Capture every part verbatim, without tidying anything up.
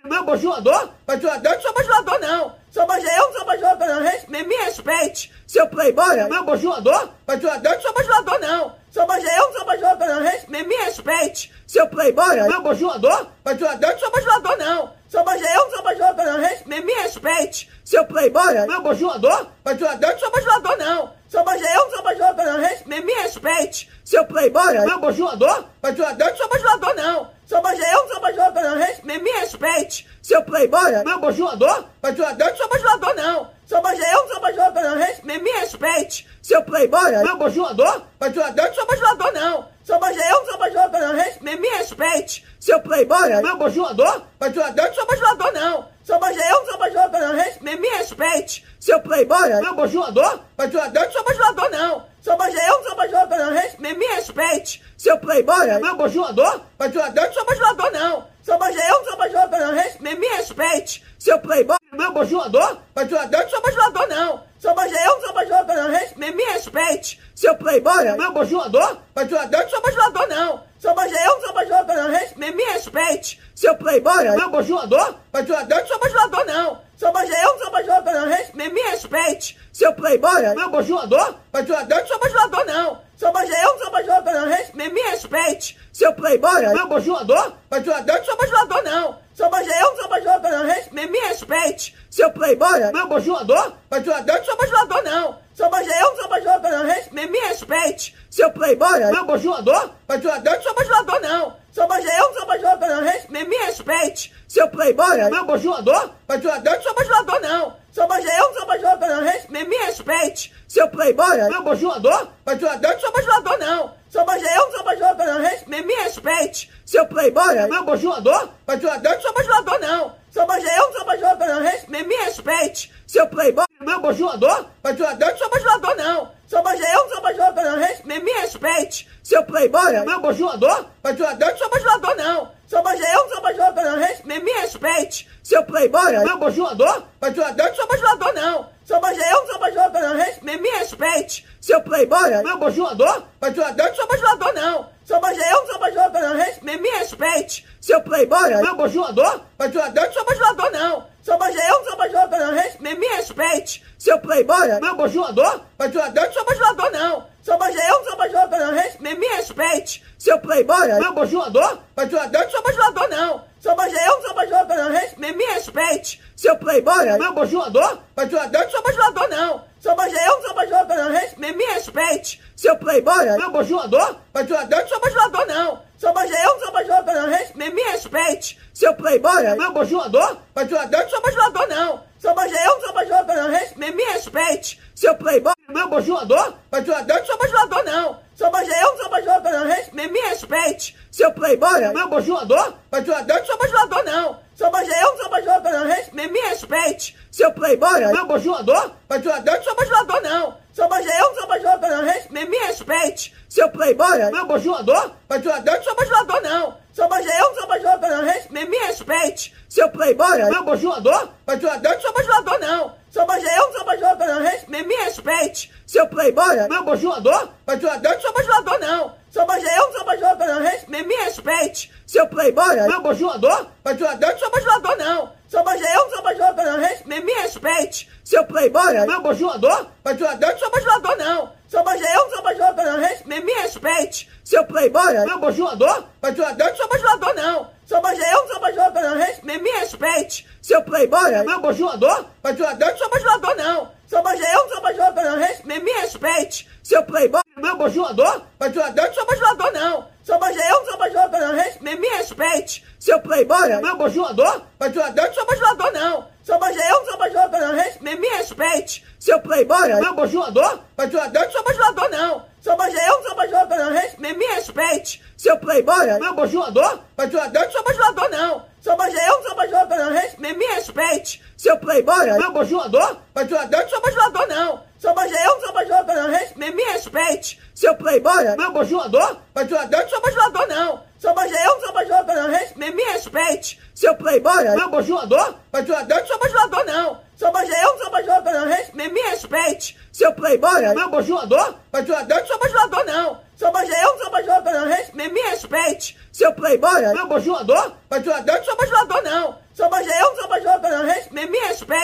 Meu bajulador? Bajulador? Eu não sou bajulador, não. Sou baju... Eu não sou bajulador, não. Res... Me, me respeite, seu playboy. Meu bajulador? Bajulador? Eu não sou bajulador, não. Sou baju... Eu não sou bajulador, não. Res... Me, me respeite, seu playboy. Meu bajulador? Bajulador? Eu não sou bajulador, não. Sou baju... Eu não sou bajulador, não. Res... Me, me respeite, seu playboy. Meu bajulador? Bajulador? Eu não sou bajulador, não. Sou baju... Eu não sou bajulador, não. Res... Me, me respeite, seu playboy. Meu bajulador? Bajulador? Eu não sou bajulador, não. Sou baju... Eu não sou bajulador, não. Res... Me, me respeite, seu playboy. Meu bajulador? Bajulador? Eu não sou bajulador, não. Sou baju... Eu não sou bajulador, não. Res... Me, me respeite, seu playboy. Meu bajulador? Bajulador? Eu não sou bajulador, não. Sou baju... Eu não sou bajulador, não. Res... Me, me respeite, seu playboy. Meu bajulador? Bajulador? Eu não sou bajulador, não. Sou baju... Eu não sou bajulador, não. Res... Me, me respeite, seu playboy. Meu bajulador? Bajulador? Eu não sou bajulador, não. Sou baju... Eu não sou bajulador, não. Res... Me, me respeite, seu playboy. Meu bajulador? Bajulador? Eu não sou bajulador, não. Sou baju... Eu não sou bajulador, não. Res... Me, me respeite, seu playboy. Meu bajulador? Bajulador? Eu não sou bajulador, não. Sou baju... Eu não sou bajulador, não. Res... Me, me respeite, seu playboy. Meu bajulador? Bajulador? Eu não sou bajulador, não. Sou baju... Eu não sou bajulador, não. Res... Me, me respeite, seu playboy. Meu bajulador? Bajulador? Eu não sou bajulador, não. Sou baju... Eu não sou bajulador, não. Res... Me, me respeite, seu playboy. Meu bajulador? Bajulador? Eu não sou bajulador, não. Sou baju... Eu não sou bajulador, não. Res... Me, me respeite, seu playboy. Meu bajulador? Bajulador? Eu não sou bajulador, não. Sou baju... Eu não sou bajulador, não. Res... Me, me respeite, seu playboy. Meu bajulador? Bajulador? Eu não sou bajulador, não. Sou baju... Eu não sou bajulador, não. Res... Me, me respeite, seu playboy. Meu bajulador? Bajulador? Eu não sou bajulador, não. Sou baju... Eu não sou bajulador, não. Res... Me, me respeite, seu playboy. Meu bajulador? Bajulador? Eu não sou bajulador, não. Sou baju... Eu não sou bajulador, não. Res... Me, me respeite, seu playboy. Meu bajulador? Bajulador? Eu não sou bajulador, não. Sou baju... Eu não sou bajulador, não. Res... Me, me respeite, seu playboy. Meu bajulador? Bajulador? Eu não sou bajulador, não. Sou baju... Eu não sou bajulador, não. Res... Me, me respeite, seu playboy. Meu bajulador? Bajulador? Eu não sou bajulador, não. Sou baju... Eu não sou bajulador, não. Res... Me, me respeite, seu playboy. Meu bajulador? Bajulador? Eu não sou bajulador, não. Sou baju... Eu não sou bajulador, não. Res... Me, me respeite, seu playboy. Meu bajulador? Bajulador? Eu não sou bajulador, não. Sou baju... Eu não sou bajulador, não. Res... Me, me respeite, seu playboy. Meu bajulador? Bajulador? Eu não sou bajulador, não. Sou baju... Eu não sou bajulador, não. Res... Me, me respeite, seu playboy. Meu bajulador? Bajulador? Eu não sou bajulador, não. Sou baju... Eu não sou bajulador, não. Res... Me, me respeite, seu playboy. Meu bajulador? Bajulador? Eu não sou bajulador, não. Sou baju... Eu não sou bajulador, não. Res... Me, me respeite, seu playboy. Meu bajulador? Bajulador? Eu não sou bajulador, não. Sou baju... Eu não sou bajulador, não. Res... Me, me respeite, seu playboy. Meu bajulador? Bajulador? Eu não sou bajulador, não. Sou baju... Eu não sou bajulador, não. Res... Me, me respeite, seu playboy. Meu bajulador? Bajulador? Eu não sou bajulador, não. Sou baju... Eu não sou bajulador, não. Res... Me, me respeite, seu playboy. Meu bajulador? Bajulador? Eu não sou bajulador, não. Sou baju... Eu não sou bajulador, não. Res... Me, me respeite, seu playboy. Meu bajulador? Bajulador? Eu não sou bajulador, não. Sou baju... Eu não sou bajulador, não. Res... Me, me respeite, seu playboy. Meu bajulador? Bajulador? Eu não sou bajulador, não. Sou baju... Eu não sou bajulador, não. Res... Me, me respeite, seu playboy. Meu bajulador? Bajulador? Eu não sou bajulador, não. Sou baju... Eu não sou bajulador, não. Res... Me, me respeite, seu playboy. Meu bajulador? Bajulador? Eu não sou bajulador, não. Sou baju... Eu não sou bajulador, não. Res... Me, me respeite, seu playboy. Meu bajulador? Bajulador? Eu não sou bajulador, não. Sou baju... Eu não sou bajulador, não. Res... Me, me respeite, seu playboy. Meu bajulador? Bajulador? Eu não sou bajulador, não. Sou baju... Eu não sou bajulador, não. Res... Me, me respeite, seu playboy. Meu bajulador? Bajulador? Eu não sou bajulador, não. Sou baju... Eu não sou bajulador, não. Res... Me, me respeite, seu playboy. Meu bajulador? Bajulador? Eu não sou bajulador, não. Sou baju... Eu não sou bajulador, não. Res... Me, me respeite, seu playboy. Meu bajulador? Bajulador? Eu não sou bajulador, não. Sou baju... Eu não sou bajulador, não. Res... Me, me respeite, seu playboy. Meu bajulador? Bajulador? Eu não sou bajulador, não. Sou baju... Eu não sou bajulador, não. Res... Me, me respeite, seu playboy. Meu bajulador? Bajulador? Eu não sou bajulador, não. Sou baju... Eu não sou bajulador, não. Res... Me, me respeite, seu playboy. Meu bajulador? Bajulador? Eu não sou bajulador, não. Sou baju... Eu não sou bajulador, não. Res... Me, me respeite, seu playboy. Meu bajulador? Bajulador? Eu não sou bajulador, não. Sou baju... Eu não sou bajulador, não. Res... Me, me respeite, seu playboy. Meu bajulador? Bajulador? Eu não sou bajulador, não. Sou baju... Eu não sou bajulador, não. Res... Me, me respeite, seu playboy. Meu bajulador? Bajulador? Eu não sou bajulador, não. Sou baju... Eu não sou bajulador, não. Res... Me, me respeite, seu playboy. Meu bajulador? Bajulador? Eu não sou bajulador, não. Sou baju... Eu não sou bajulador, não. Res... Me, me respeite, seu playboy. Meu bajulador? Bajulador? Eu não sou bajulador, não. Sou baju... Eu não sou bajulador, não. Res... Me, me respeite, seu playboy. Meu bajulador? Bajulador? Eu não sou bajulador, não. Sou baju... Eu não sou bajulador, não. Res... Me, me respeite, seu playboy. Meu bajulador? Bajulador? Eu não sou bajulador, não. Sou baju...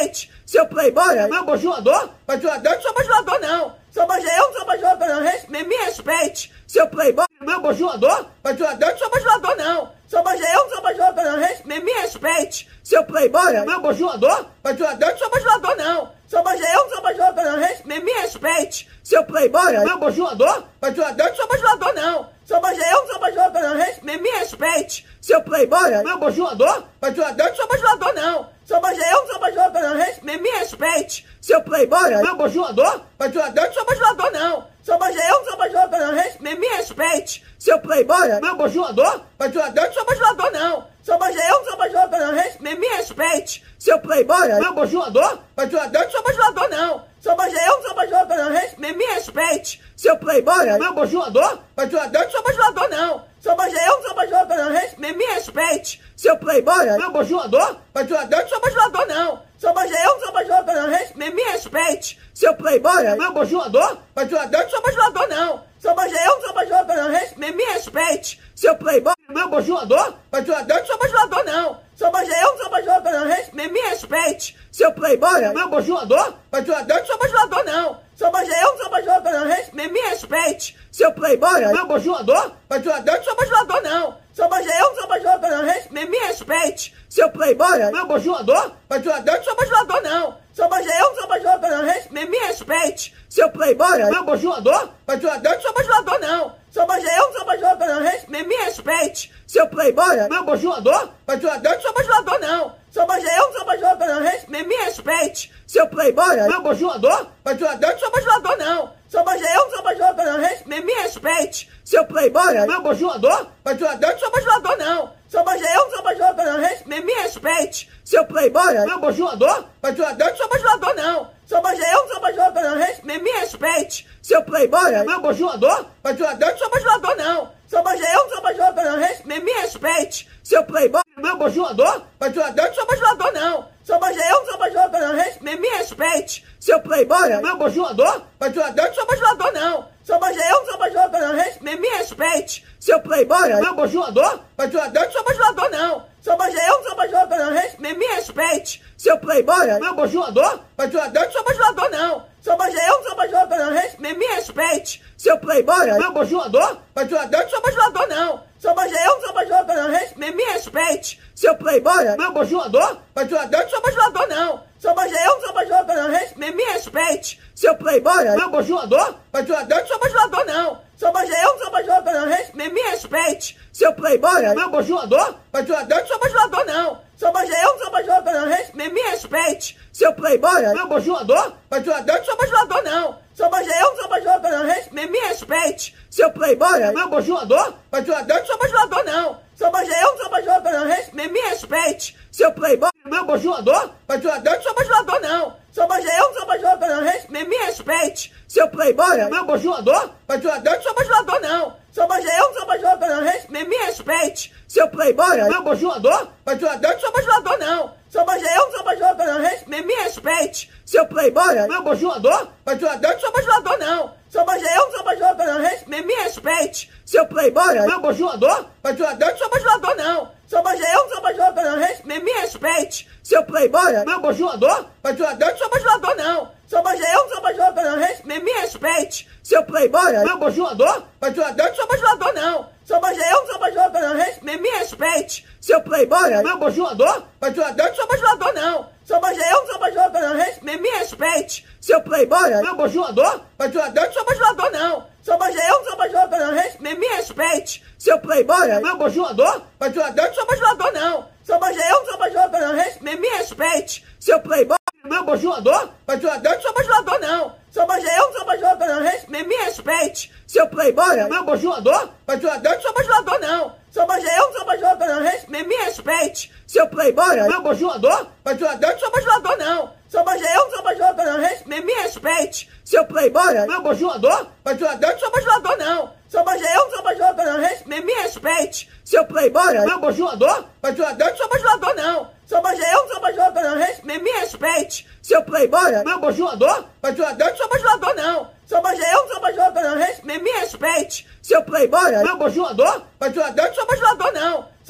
respeite. Seu playboy, meu bajulador? Bajulador, não sou bajulador não. Sou bajulador, eu não sou bajulador não. Res, me, me respeite. Seu playboy, meu bajulador? Bajulador, não sou bajulador não. Sou bajulador, eu não sou bajulador não. Res, me, me respeite. Seu playboy, meu bajulador? Bajulador, não sou bajulador não. Sou bajulador, eu não sou bajulador não. Res, me, me respeite. Seu playboy, meu bajulador? Bajulador, não sou bajulador não. Sou bajulador, eu não sou bajulador não. Res, me, me respeite. Seu playboy, meu bajulador? Bajulador, não sou bajulador não. Sou bajulador, eu não sou bajulador não. Res, me, me respeite. Seu playboy, meu bajulador? Bajulador, não sou bajulador não. Sou bajulador, eu não sou bajulador não. Res, me, me respeite. Seu playboy, meu bajulador? Bajulador, não sou bajulador não. Sou bajulador, eu não sou bajulador não. Res, me, me respeite. Seu playboy, meu bajulador? Bajulador, não sou bajulador não. Sou bajulador, eu não sou bajulador não. Res, me, me respeite. Seu playboy, meu bajulador? Bajulador, não sou bajulador não. Sou bajulador, eu não sou bajulador não. Res, me, me respeite. Seu playboy, meu bajulador? Bajulador, não sou bajulador não. Sou bajulador, eu não sou bajulador não. Res, me, me respeite. Seu playboy, meu bajulador? Bajulador, não sou bajulador não. Sou bajulador, eu não sou bajulador não. Res, me, me respeite. Seu playboy, meu bajulador? Bajulador, não sou bajulador não. Sou bajulador, eu não sou bajulador não. Res, me, me respeite. Seu playboy, meu bajulador? Bajulador, não sou bajulador não. Sou bajulador, eu não sou bajulador não. Res, me, me respeite. Seu playboy, meu bajulador? Bajulador, não sou bajulador não. Sou bajulador, eu não sou bajulador não. Res, me, me respeite. Seu playboy, meu bajulador? Bajulador, não sou bajulador não. Sou bajulador, eu não sou bajulador não. Res, me, me respeite. Seu playboy, meu bajulador? Bajulador, não sou bajulador não. Sou bajulador, eu não sou bajulador não. Res, me, me respeite. Seu playboy, meu bajulador? Bajulador, não sou bajulador não. Sou bajulador, eu não sou bajulador não. Res, me, me respeite. Seu playboy, meu bajulador? Bajulador, não sou bajulador não. Sou bajulador, eu não sou bajulador não. Res, me, me respeite. Seu playboy, meu bajulador? Bajulador, não sou bajulador não. Sou bajulador, eu não sou bajulador não. Res, me, me respeite. Seu playboy, meu bajulador? Bajulador, não sou bajulador não. Sou bajulador, eu não sou bajulador não. Res, me, me respeite. Seu playboy, meu bajulador? Bajulador, não sou bajulador não. Sou bajulador, eu não sou bajulador não. Res, me, me respeite. Seu playboy, meu bajulador? Bajulador, não sou bajulador não. Sou bajulador, eu não sou bajulador não. Res, me, me respeite. Seu playboy, meu bajulador? Bajulador, não sou bajulador não. Sou bajulador, eu não sou bajulador não. Res, me, me respeite. Seu playboy, meu bajulador? Bajulador, não sou bajulador não. Sou bajulador, eu não sou bajulador não. Res, me, me respeite. Seu playboy, meu bajulador? Bajulador, não sou bajulador não. Sou bajulador, eu não sou bajulador não. Res, me, me respeite. Seu playboy, meu bajulador? Bajulador, não sou bajulador não. Sou bajulador, eu não sou bajulador não. Res, me, me respeite. Seu playboy, meu bajulador? Bajulador, não sou bajulador não. Sou bajulador, eu não sou bajulador não. Res, me, me respeite. Seu playboy, meu bajulador? Bajulador, não sou bajulador não. Sou bajulador, eu não sou bajulador não. Res, me, me respeite. Seu playboy, meu bajulador? Bajulador, não sou bajulador não. Sou bajulador, eu não sou bajulador não. Res, me, me respeite. Seu playboy, meu bajulador? Bajulador, não sou bajulador não. Sou bajulador, eu não sou bajulador não. Res, me, me respeite. Seu playboy, meu bajulador? Bajulador, não sou bajulador não. Sou bajulador, eu não sou bajulador não. Res, me, me respeite. Seu playboy, meu bajulador? Bajulador, não sou bajulador não. Sou bajulador, eu não sou bajulador não. Res, me, me respeite. Seu playboy, meu bajulador? Bajulador, não sou bajulador não. Sou bajulador, eu não sou bajulador não. Res, me, me respeite. Seu playboy, meu bajulador? Bajulador, não sou bajulador não. Sou bajulador, eu não sou bajulador não. Res, me, me respeite. Seu playboy, meu bajulador? Bajulador, não sou bajulador não. Sou bajulador, eu não sou bajulador não. Res, me, me respeite. Seu playboy, meu bajulador? Bajulador, não sou bajulador não. Sou bajulador, eu não sou bajulador não. Res, me, me respeite. Seu playboy, meu bajulador? Bajulador, não sou bajulador não. Sou bajulador, eu não sou bajulador não. Res, me, me respeite. Seu playboy, meu bajulador? Bajulador, não sou bajulador não. Sou bajulador, eu não sou bajulador não. Res, me, me respeite. Seu playboy, meu bajulador? Bajulador, não sou bajulador não. Sou bajulador, eu não sou bajulador não. Res, me, me respeite. Seu playboy, meu bajulador? Bajulador, não sou bajulador não. Sou bajulador, eu não sou bajulador não. Res, me, me respeite. Seu playboy, meu bajulador? Bajulador, não sou bajulador não. Sou bajulador, eu não sou bajulador não. Res, me, me respeite. Seu playboy, meu bajulador? Bajulador, não sou bajulador não. Sou bajulador, eu não sou bajulador não. Res, me, me respeite. Seu playboy, meu bajulador? Bajulador, não sou bajulador não. Sou bajulador, eu não sou bajulador não. Res, me, me respeite. Seu playboy, meu bajulador? Bajulador, não sou bajulador não. Sou bajulador, eu não sou bajulador não. Res, me, me respeite. Seu playboy, meu bajulador? Bajulador, não sou bajulador não. Sou bajulador, eu não sou bajulador não. Res, me, me respeite. Seu playboy, meu bajulador? Bajulador, não sou bajulador não. Sou bajulador, eu não sou bajulador não. Res, me, me respeite. Seu playboy, meu bajulador? Bajulador, não sou bajulador não. Sou bajulador, eu não sou bajulador não. Res, me, me respeite. Seu playboy, meu bajulador? Bajulador, não sou bajulador não.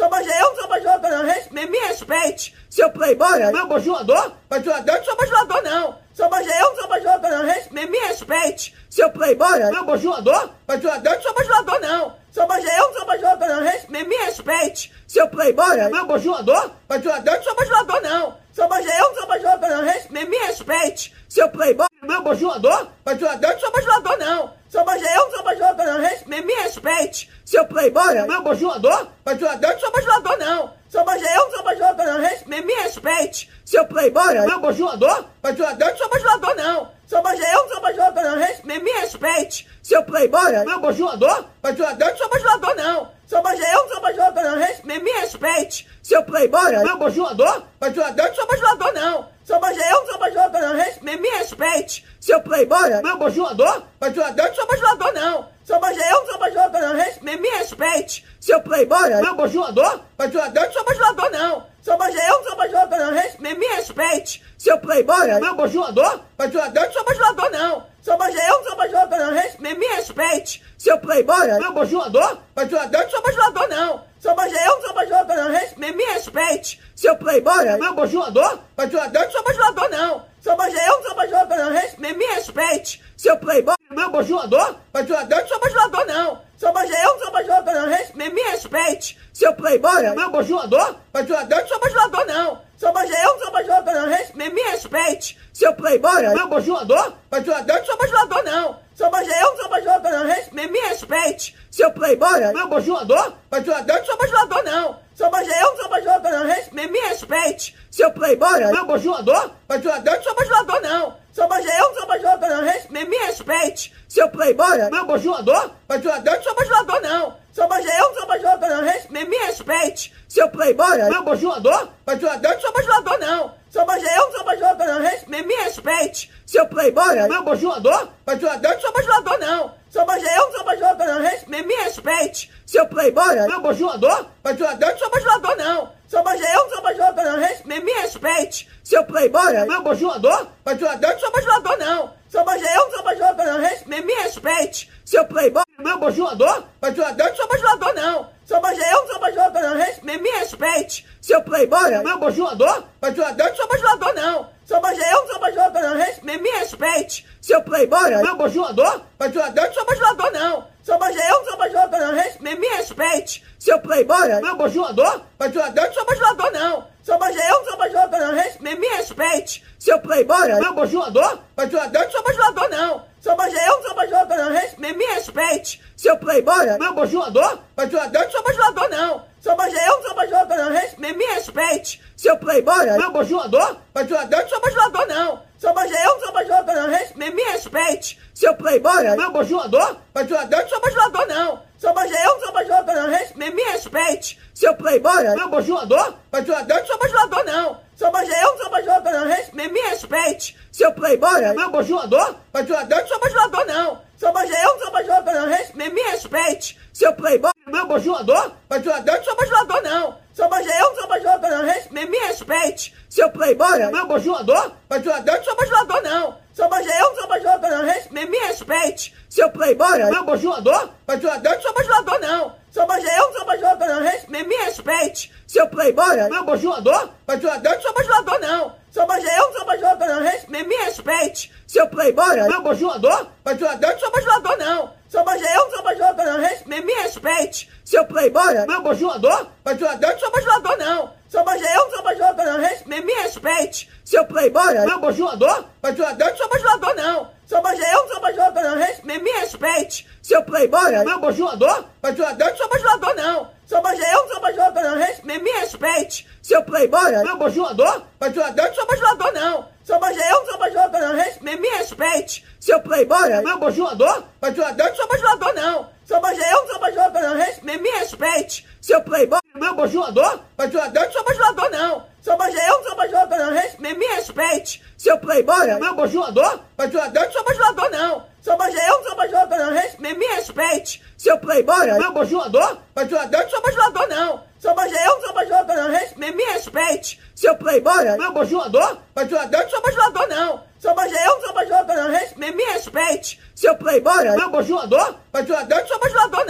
Sou bajulador, eu não sou bajulador não. Res- Me, me respeite. Seu playboy, meu bajulador? Bajulador, eu não sou bajulador não. Sou bajulador, eu não sou bajulador não. Res- Me, me respeite. Seu playboy, meu bajulador? Bajulador, eu não sou bajulador não. Sou bajulador, eu não sou bajulador não. Res- Me, me respeite. Seu playboy, meu bajulador? Bajulador, eu não sou bajulador não. Sou bajulador, eu não sou bajulador não. Res- Me, me respeite. Seu playboy, meu bajulador? Bajulador, eu não sou bajulador não. Sou bajulador, eu não sou bajulador não. Res- Me, me respeite. Seu playboy, meu bajulador? Bajulador, eu não sou bajulador não. Sou bajulador, eu não sou bajulador não. Res- Me, me respeite. Seu playboy, meu bajulador? Bajulador, eu não sou bajulador não. Sou bajulador, eu não sou bajulador não. Res- Me, me respeite. Seu playboy, meu bajulador? Bajulador, eu não sou bajulador não. Sou bajulador, eu não sou bajulador não. Res- Me, me respeite. Seu playboy, meu bajulador? Bajulador, eu não sou bajulador não. Sou bajulador, eu não sou bajulador não. Res- Me, me respeite. Seu playboy, meu bajulador? Bajulador, eu não sou bajulador não. Sou bajulador, eu não sou bajulador não. Res- Me, me respeite. Seu playboy, meu bajulador? Bajulador, eu não sou bajulador não. Sou bajulador, eu não sou bajulador não. Res- Me, me respeite. Seu playboy, meu bajulador? Bajulador, eu não sou bajulador não. Sou bajulador, eu não sou bajulador não. Res- Me, me respeite. Seu playboy, meu bajulador? Bajulador, eu não sou bajulador não. Sou bajulador, eu não sou bajulador não. Res- Me, me respeite. Seu playboy, meu bajulador? Bajulador, eu não sou bajulador não. Sou bajulador, eu não sou bajulador não. Res- Me, me respeite. Seu playboy, meu bajulador? Bajulador, eu não sou bajulador não. Sou bajulador, eu não sou bajulador não. Res- Me, me respeite. Seu playboy, meu bajulador? Bajulador, eu não sou bajulador não. Sou bajulador, eu não sou bajulador não. Res- Me, me respeite. Seu playboy, meu bajulador? Bajulador, eu não sou bajulador não. Sou bajulador, eu não sou bajulador não. Res- Me, me respeite. Seu playboy, meu bajulador? Bajulador, eu não sou bajulador não. Sou bajulador, eu não sou bajulador não. Res- Me, me respeite. Seu playboy, meu bajulador? Bajulador, eu não sou bajulador não. Sou bajulador, eu não sou bajulador não. Res- Me, me respeite. Seu playboy, meu bajulador? Bajulador, eu não sou bajulador não. Sou bajulador, eu não sou bajulador não. Res- Me, me respeite. Seu playboy, meu bajulador? Bajulador, eu não sou bajulador não. Sou bajulador, eu não sou bajulador não. Res- Me, me respeite. Seu playboy, meu bajulador? Bajulador, eu não sou bajulador não. Sou bajulador, eu não sou bajulador não. Res- Me, me respeite. Seu playboy, meu bajulador? Bajulador, eu não sou bajulador não. Sou bajulador, eu não sou bajulador não. Res- Me, me respeite. Seu playboy, meu bajulador? Bajulador, eu não sou bajulador não. Sou bajulador, eu não sou bajulador não. Res- Me, me respeite. Seu playboy, meu bajulador? Bajulador, eu não sou bajulador não. Sou bajulador, eu não sou bajulador não. Res- Me, me respeite. Seu playboy, meu bajulador? Bajulador, eu não sou bajulador não. Sou bajulador, eu não sou bajulador não. Res- Me, me respeite. Seu playboy, meu bajulador? Bajulador, eu não sou bajulador não. Sou bajulador, eu não sou bajulador não. Res- Me, me respeite. Seu playboy, meu bajulador? Bajulador, eu não sou bajulador não. Sou bajulador, eu não sou bajulador não. Res- Me, me respeite. Seu playboy, meu bajulador? Bajulador, eu não sou bajulador não. Sou bajulador, eu não sou bajulador não. Res- Me, me respeite. Seu playboy, meu bajulador? Bajulador, eu não sou bajulador não. Sou bajulador, eu não sou bajulador não. Res- Me, me respeite. Seu playboy, meu bajulador? Bajulador, eu não sou bajulador não. Sou bajulador, eu não sou bajulador não. Res- Me, me respeite. Seu playboy, meu bajulador? Bajulador, eu não sou bajulador não. Sou bajulador, eu não sou bajulador não. Res- Me, me respeite. Seu playboy, meu bajulador? Bajulador, eu não sou bajulador não. Sou bajulador, eu não sou bajulador não. Res- Me, me respeite. Seu playboy, meu bajulador? Bajulador, eu não sou bajulador não. Sou bajulador, eu não sou bajulador não. Res- Me, me respeite. Seu playboy, meu bajulador? Bajulador, eu não sou bajulador não. Sou bajulador, eu não sou bajulador não. Res- Me, me respeite. Seu playboy, meu bajulador? Bajulador, eu não sou bajulador não. Sou bajulador, eu não sou bajulador não. Res- Me, me respeite. Seu playboy, meu bajulador? Bajulador, eu não sou bajulador não. Sou bajulador, eu não sou bajulador não. Res- Me, me respeite. Seu playboy, meu bajulador? Bajulador, eu não sou bajulador não. Sou bajulador, eu não sou bajulador não. Res- Me, me respeite. Seu playboy, meu bajulador? Bajulador, eu não sou bajulador não. Sou bajulador, eu não sou bajulador não. Res- Me, me respeite. Seu playboy, meu bajulador? Bajulador, eu não sou bajulador não. Sou bajulador, eu não sou bajulador não. Res- Me, me respeite. Seu playboy, meu bajulador? Bajulador, eu não sou bajulador não. Sou bajulador, eu não sou bajulador não. Res- Me, me respeite. Seu playboy, meu bajulador? Bajulador, eu não sou bajulador não. Sou bajulador, eu não sou bajulador não. Res- Me, me respeite. Seu playboy, meu bajulador? Bajulador, eu não sou bajulador não. Sou bajulador, eu não sou bajulador não. Res- Me, me respeite. Seu playboy, meu bajulador? Bajulador, eu não sou bajulador não. Sou bajulador, eu não sou bajulador não. Res- Me, me respeite. Seu playboy, meu bajulador? Bajulador, eu não sou bajulador não. Sou bajulador, eu não sou bajulador não. Res- Me, me respeite. Seu playboy, meu bajulador? Bajulador, eu não sou bajulador não. Sou bajulador, eu não sou bajulador não. Res- Me, me respeite. Seu playboy, meu bajulador? Bajulador, eu não sou bajulador não. Sou bajulador, eu não sou bajulador não. Res- Me, me respeite. Seu playboy, meu bajulador? Bajulador, eu não sou bajulador não. Sou bajulador, eu não sou bajulador não. Res- Me, me respeite. Seu playboy, meu bajulador? Bajulador, eu não sou bajulador não.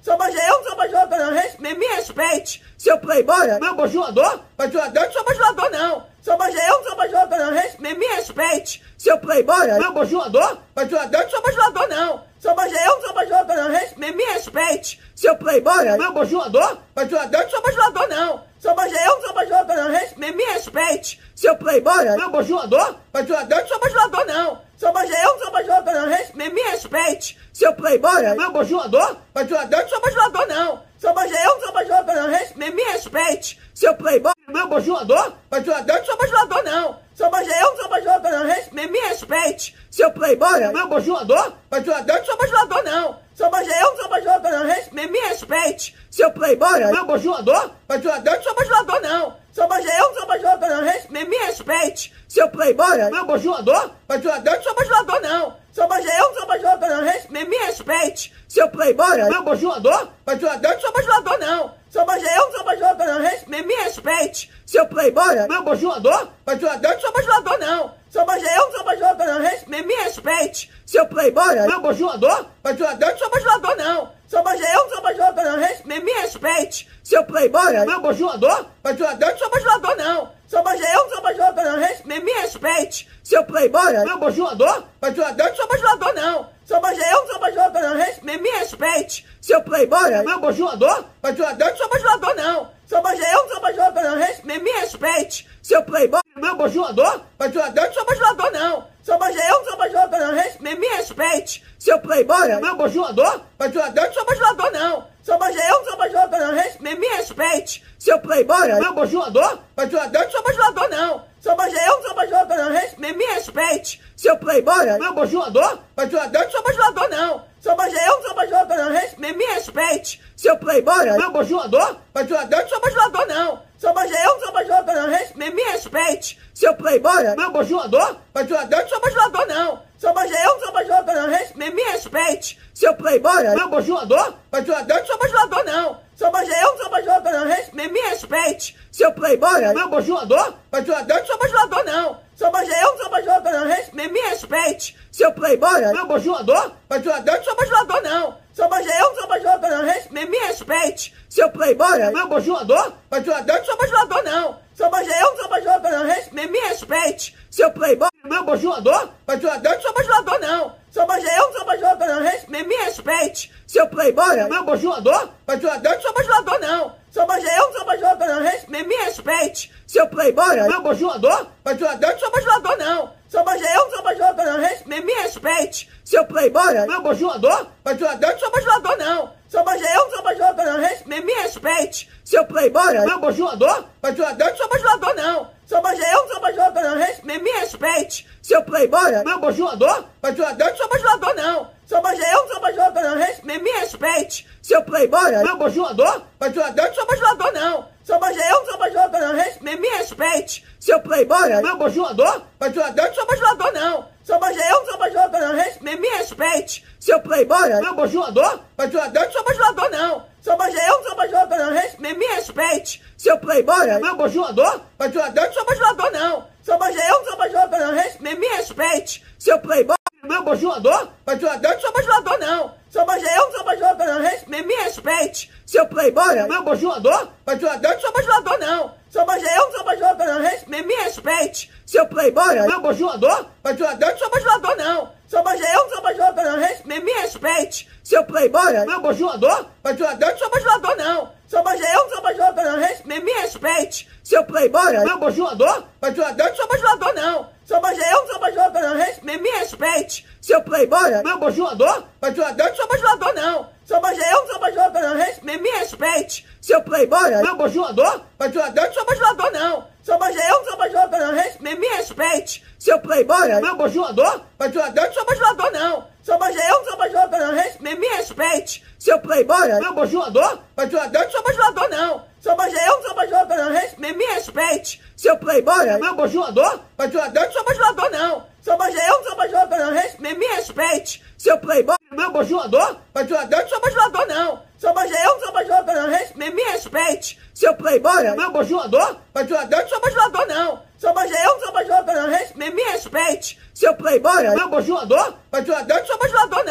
Sou bajulador, eu não sou bajulador não. Res- Me, me respeite. Seu playboy, meu bajulador? Bajulador, eu não sou bajulador não. Sou bajulador, eu não sou bajulador não. Res- Me, me respeite. Seu playboy, meu bajulador? Bajulador, eu não sou bajulador não. Sou bajulador, eu não sou bajulador não. Res- Me, me respeite. Seu playboy, meu bajulador? Bajulador, eu não sou bajulador não. Sou bajulador, eu não sou bajulador não. Res- Me, me respeite. Seu playboy, meu bajulador? Bajulador, eu não sou bajulador não. Sou bajulador, eu não sou bajulador não. Res- Me, me respeite. Seu playboy, meu bajulador? Bajulador, eu não sou bajulador não. Sou bajulador, eu não sou bajulador não. Res- Me, me respeite. Seu playboy, meu bajulador? Bajulador, eu não sou bajulador não. Sou bajulador, eu não sou bajulador não. Res- Me, me respeite. Seu playboy, meu bajulador? Bajulador, eu não sou bajulador não. Sou bajulador, eu não sou bajulador não. Res- Me, me respeite. Seu playboy, meu bajulador? Bajulador, eu não sou bajulador não. Sou bajulador, eu não sou bajulador não. Res- Me, me respeite. Seu playboy, meu bajulador? Bajulador, eu não sou bajulador não. Sou bajulador, eu não sou bajulador não. Res- Me, me respeite. Seu playboy, meu bajulador? Bajulador, eu não sou bajulador não. Sou bajulador, eu não sou bajulador não. Res- Me, me respeite. Seu playboy, meu bajulador? Bajulador, eu não sou bajulador não. Sou bajulador, eu não sou bajulador não. Res- Me, me respeite. Seu playboy, meu bajulador? Bajulador, eu não sou bajulador não. Sou bajulador, eu não sou bajulador não. Res- Me, me respeite. Seu playboy, meu bajulador? Bajulador, eu não sou bajulador não. Sou bajulador, eu não sou bajulador não. Res- Me, me respeite. Seu playboy, meu bajulador? Bajulador, eu não sou bajulador não. Sou bajulador, eu não sou bajulador não. Res- Me, me respeite. Seu playboy, meu bajulador? Bajulador, eu não sou bajulador não. Sou bajulador, eu não sou bajulador não. Res- Me, me respeite. Seu playboy, meu bajulador? Bajulador, eu não sou bajulador não. Sou bajulador, eu não sou bajulador não. Res- Me, me respeite. Seu playboy, meu bajulador? Bajulador, eu não sou bajulador não. Sou bajulador, eu não sou bajulador não. Res- Me, me respeite. Seu playboy, meu bajulador? Bajulador, eu não sou bajulador não. Sou bajulador, eu não sou bajulador não. Res- Me, me respeite. Seu playboy, meu bajulador? Bajulador, eu não sou bajulador não. Sou bajulador, eu não sou bajulador não. Res- Me, me respeite. Seu playboy, meu bajulador? Bajulador, eu não sou bajulador não. Sou bajulador, eu não sou bajulador não. Res- Me, me respeite. Seu playboy, meu bajulador? Bajulador, eu não sou bajulador não. Sou bajulador, eu não sou bajulador não. Res- Me, me respeite. Seu playboy, meu bajulador? Bajulador, eu não sou bajulador não. Sou bajulador, eu não sou bajulador não. Res- Me, me respeite. Seu playboy, meu bajulador? Bajulador, eu não sou bajulador não. Sou bajulador, eu não sou bajulador não. Res- Me, me respeite. Seu playboy, meu bajulador? Bajulador, eu não sou bajulador não. Sou bajulador, eu não sou bajulador não. Res- Me, me respeite. Seu playboy, meu bajulador? Bajulador, eu não sou bajulador não. Sou bajulador, eu não sou bajulador não. Res- Me, me respeite. Seu playboy, meu bajulador? Bajulador, eu não sou bajulador não. Sou bajulador, eu não sou bajulador não. Res- Me, me respeite. Seu playboy, meu bajulador? Bajulador, eu não sou bajulador não. Sou bajulador, eu não sou bajulador não. Res- Me, me respeite. Seu playboy, meu bajulador? Bajulador, eu não sou bajulador não. Sou bajulador, eu não sou bajulador não. Res- Me, me respeite. Seu playboy, meu bajulador? Bajulador, eu não sou bajulador não. Sou bajulador, eu não sou bajulador não. Res- Me, me respeite. Seu playboy, meu bajulador? Bajulador, eu não sou bajulador não. Sou bajulador, eu não sou bajulador não. Res- Me, me respeite. Seu playboy, meu bajulador? Bajulador, eu não sou bajulador não. Sou bajulador, eu não sou bajulador não. Res- Me, me respeite. Seu playboy, meu bajulador? Bajulador, eu não sou bajulador não. Sou bajulador, eu não sou bajulador não. Res- Me, me respeite. Seu playboy, meu bajulador? Bajulador, eu não sou bajulador não. Sou bajulador, eu não sou bajulador não. Res- Me, me respeite. Seu playboy, meu bajulador? Bajulador, eu não sou bajulador não. Sou bajulador, eu não sou bajulador não. Res- Me, me respeite. Seu playboy, meu bajulador? Bajulador, eu não sou bajulador não. Sou bajulador, eu não sou bajulador não. Res- Me, me respeite. Seu playboy, meu bajulador? Bajulador, eu não sou bajulador não. Sou bajulador, eu não sou bajulador não. Res- Me, me respeite. Seu playboy, meu bajulador? Bajulador, eu não sou bajulador não. Sou bajulador, eu não sou bajulador não. Res- Me, me respeite. Seu playboy, meu bajulador? Bajulador, eu não sou bajulador não. Sou bajulador, eu não sou bajulador não. Res- Me, me respeite. Seu playboy, meu bajulador? Bajulador, eu não sou bajulador não. Sou bajulador, eu não sou bajulador não. Res- Me, me respeite. Seu playboy, meu bajulador? Bajulador, eu não sou bajulador não. Sou bajulador, eu não sou bajulador não. Res- Me, me respeite. Seu playboy, meu bajulador? Bajulador, eu não sou bajulador não. Sou bajulador, eu não sou bajulador não. Res- Me, me respeite. Seu playboy, meu bajulador? Bajulador, eu não sou bajulador não. Sou bajulador, eu não sou bajulador não. Res- Me, me respeite. Seu playboy, meu bajulador? Bajulador, eu não sou bajulador não. Sou bajulador, eu não sou bajulador não. Res- Me, me respeite. Seu playboy, meu bajulador? Bajulador, eu não sou bajulador não. Sou bajulador, eu não sou bajulador não. Res- Me, me respeite. Seu playboy, meu bajulador? Bajulador, eu não sou bajulador não. Sou bajulador, eu não sou bajulador não. Res- Me, me respeite. Seu playboy, meu bajulador? Bajulador, eu não sou bajulador não. Sou bajulador, eu não sou bajulador não. Res- Me, me respeite. Seu playboy, meu bajulador? Bajulador, eu não sou bajulador não. Sou bajulador, eu não sou bajulador não. Res- Me, me respeite. Seu playboy, meu bajulador? Bajulador, eu não sou bajulador não.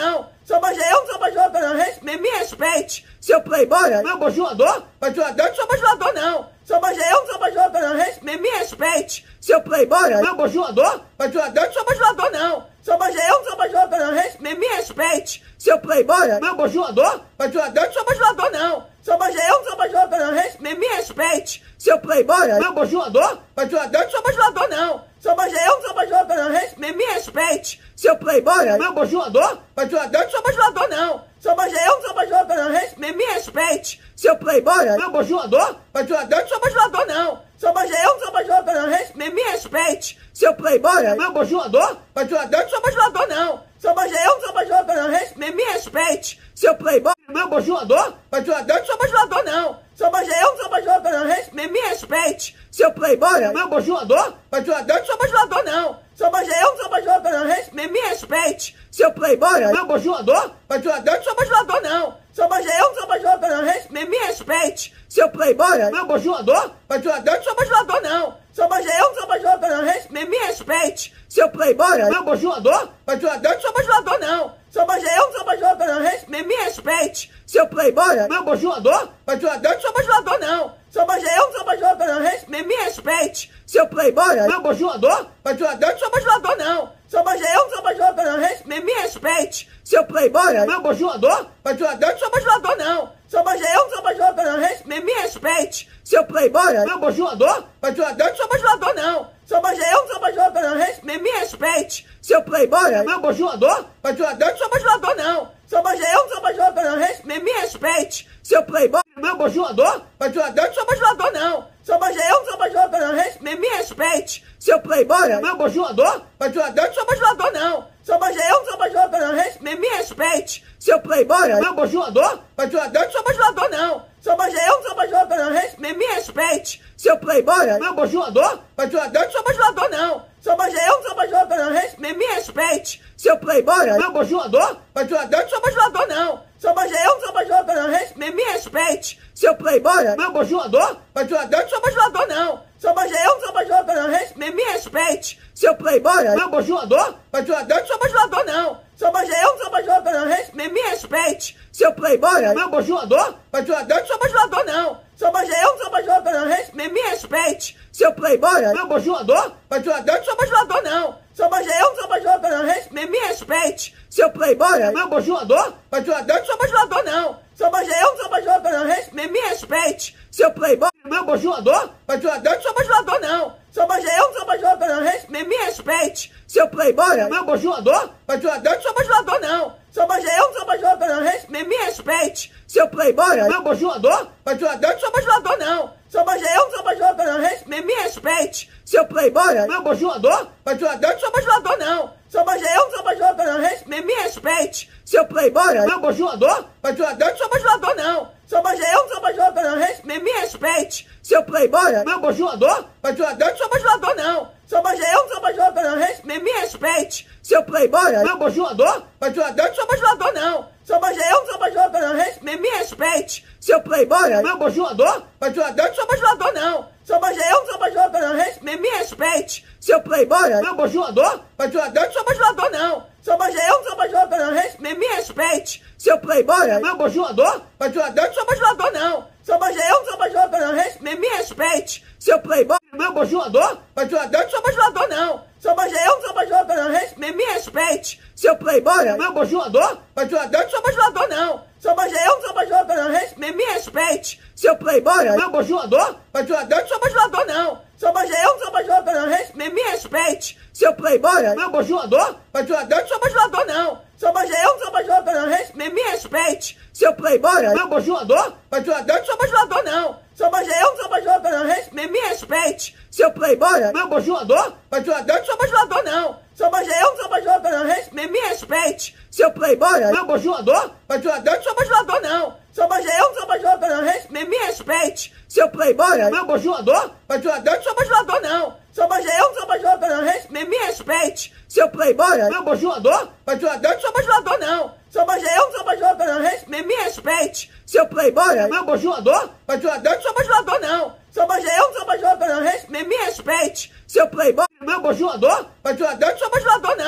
Sou bajulador, eu não sou bajulador não. Res- Me, me respeite. Seu playboy, meu bajulador? Bajulador, eu não sou bajulador não. Sou bajulador, eu não sou bajulador não. Res- Me, me respeite. Seu playboy, meu bajulador? Bajulador, eu não sou bajulador não. Sou bajulador, eu não sou bajulador não. Res- Me, me respeite. Seu playboy, meu bajulador? Bajulador, eu não sou bajulador não. Sou bajulador, eu não sou bajulador não. Res- Me, me respeite. Seu playboy, meu bajulador? Bajulador, eu não sou bajulador não. Sou bajulador, eu não sou bajulador não. Res- Me, me respeite. Seu playboy, meu bajulador? Bajulador, eu não sou bajulador não. Sou bajulador, eu não sou bajulador não. Res- Me, me respeite. Seu playboy, meu bajulador? Bajulador, eu não sou bajulador não. Sou bajulador, eu não sou bajulador não. Res- Me, me respeite. Seu playboy, meu bajulador? Bajulador, eu não sou bajulador não. Sou bajulador, eu não sou bajulador não. Res- Me, me respeite. Seu playboy, meu bajulador? Bajulador, eu não sou bajulador não. Sou bajulador, eu não sou bajulador não. Res- Me, me respeite. Seu playboy, meu bajulador? Bajulador, eu não sou bajulador não. Sou bajulador, eu não sou bajulador não. Res- Me, me respeite. Seu playboy, meu bajulador? Bajulador, eu não sou bajulador não. Sou bajulador, eu não sou bajulador não. Res- Me, me respeite. Seu playboy, meu bajulador? Bajulador, eu não sou bajulador não. Sou bajulador, eu não sou bajulador não. Res- Me, me respeite. Seu playboy, meu bajulador? Bajulador, eu não sou bajulador não. Sou bajulador, eu não sou bajulador não. Res- Me, me respeite. Seu playboy, meu bajulador? Bajulador, eu não sou bajulador não. Sou bajulador, eu não sou bajulador não. Res- Me, me respeite. Seu playboy, meu bajulador? Bajulador, eu não sou bajulador não. Sou bajulador, eu não sou bajulador não. Res- Me, me respeite. Seu playboy, meu bajulador? Bajulador, eu não sou bajulador não. Sou bajulador, eu não sou bajulador não. Res- Me, me respeite. Seu playboy, meu bajulador? Bajulador, eu não sou bajulador não. Sou bajulador, eu não sou bajulador não. Res- Me, me respeite. Seu playboy, meu bajulador? Bajulador, eu não sou bajulador não. Sou bajulador, eu não sou bajulador não. Res- Me, me respeite. Seu playboy, meu bajulador? Bajulador, eu não sou bajulador não. Sou bajulador, eu não sou bajulador não. Res- Me, me respeite. Seu playboy, meu bajulador? Bajulador, eu não sou bajulador não. Sou bajulador, eu não sou bajulador não. Res- Me, me respeite. Seu playboy, meu bajulador? Bajulador, eu não sou bajulador não. Sou bajulador, eu não sou bajulador não. Res- Me, me respeite. Seu playboy, meu bajulador? Bajulador, eu não sou bajulador não. Sou bajulador, eu não sou bajulador não. Res- Me, me respeite. Seu playboy, meu bajulador? Bajulador, eu não sou bajulador não. Sou bajulador, eu não sou bajulador não. Res- Me, me respeite. Seu playboy, meu bajulador? Bajulador, eu não sou bajulador não. Sou bajulador, eu não sou bajulador não. Res- Me, me respeite. Seu playboy, meu bajulador? Bajulador, eu não sou bajulador não. Sou bajulador, eu não sou bajulador não. Res- Me, me respeite. Seu playboy, meu bajulador? Bajulador, eu não sou bajulador não. Sou bajulador, eu não sou bajulador não. Res- Me, me respeite. Seu playboy, meu bajulador? Bajulador, eu não sou bajulador não. Sou bajulador, eu não sou bajulador não. Res- Me, me respeite. Seu playboy, meu bajulador? Bajulador, eu não sou bajulador não. Sou bajulador, eu não sou bajulador não. Res- Me, me respeite. Seu playboy, meu bajulador? Bajulador, eu não sou bajulador não. Sou bajulador, eu não sou bajulador não. Res- Me, me respeite. Seu playboy, meu bajulador? Bajulador, eu não sou bajulador não. Sou bajulador, eu não sou bajulador não. Res- Me, me respeite. Seu playboy, meu bajulador? Bajulador, eu não sou bajulador não. Sou bajulador, eu não sou bajulador não. Res- Me, me respeite. Seu playboy, meu bajulador? Bajulador, eu não sou bajulador não. Sou bajulador, eu não sou bajulador não. Res- Me, me respeite. Seu playboy, meu bajulador? Bajulador, eu não sou bajulador não. Sou bajulador, eu não sou bajulador não. Res- Me, me respeite. Seu playboy, meu bajulador? Bajulador, eu não sou bajulador não. Sou bajulador, eu não sou bajulador não. Res- Me, me respeite. Seu playboy, meu bajulador? Bajulador, eu não sou bajulador não. Sou bajulador, eu não sou bajulador não. Res- Me, me respeite. Seu playboy, meu bajulador? Bajulador, eu não sou bajulador não. Sou bajulador, eu não sou bajulador não. Res- Me, me respeite. Seu playboy, meu bajulador? Bajulador, eu não sou bajulador não. Sou bajulador, eu não sou bajulador não. Res- Me, me respeite. Seu playboy, meu bajulador? Bajulador, eu não sou bajulador não. Sou bajulador, eu não sou bajulador não. Res- Me, me respeite. Seu playboy, meu bajulador? Bajulador, eu não sou bajulador não. Sou bajulador, eu não sou bajulador não. Res- Me, me respeite. Seu playboy, meu bajulador? Bajulador, eu não sou bajulador não. Sou bajulador, eu não sou bajulador não. Res- Me, me respeite. Seu playboy, meu bajulador? Bajulador, eu não sou bajulador não. Sou bajulador, eu não sou bajulador não. Res- Me, me respeite. Seu playboy, meu bajulador? Bajulador, eu não sou bajulador não. Sou bajulador, eu não sou bajulador não. Res- Me, me respeite. Seu playboy, meu bajulador? Bajulador, eu não sou bajulador não. Sou bajulador, eu não sou bajulador não. Res- Me, me respeite. Seu playboy, meu bajulador? Bajulador, eu não sou bajulador não. Sou bajulador, eu não sou bajulador não. Res- Me, me respeite. Seu playboy, meu bajulador? Bajulador, eu não sou bajulador não. Sou bajulador, eu não sou bajulador não. Res- Me, me respeite. Seu playboy, meu bajulador? Bajulador, eu não sou bajulador não. Sou bajulador, eu não sou bajulador não. Res- Me, me respeite. Seu playboy, meu bajulador? Bajulador, eu não sou bajulador não. Sou bajulador, eu não sou bajulador não. Res- Me, me respeite. Seu playboy, meu bajulador? Bajulador, eu não sou bajulador não. Sou bajulador, eu não sou bajulador não. Res- Me, me respeite. Seu playboy, meu bajulador? Bajulador, eu não sou bajulador não.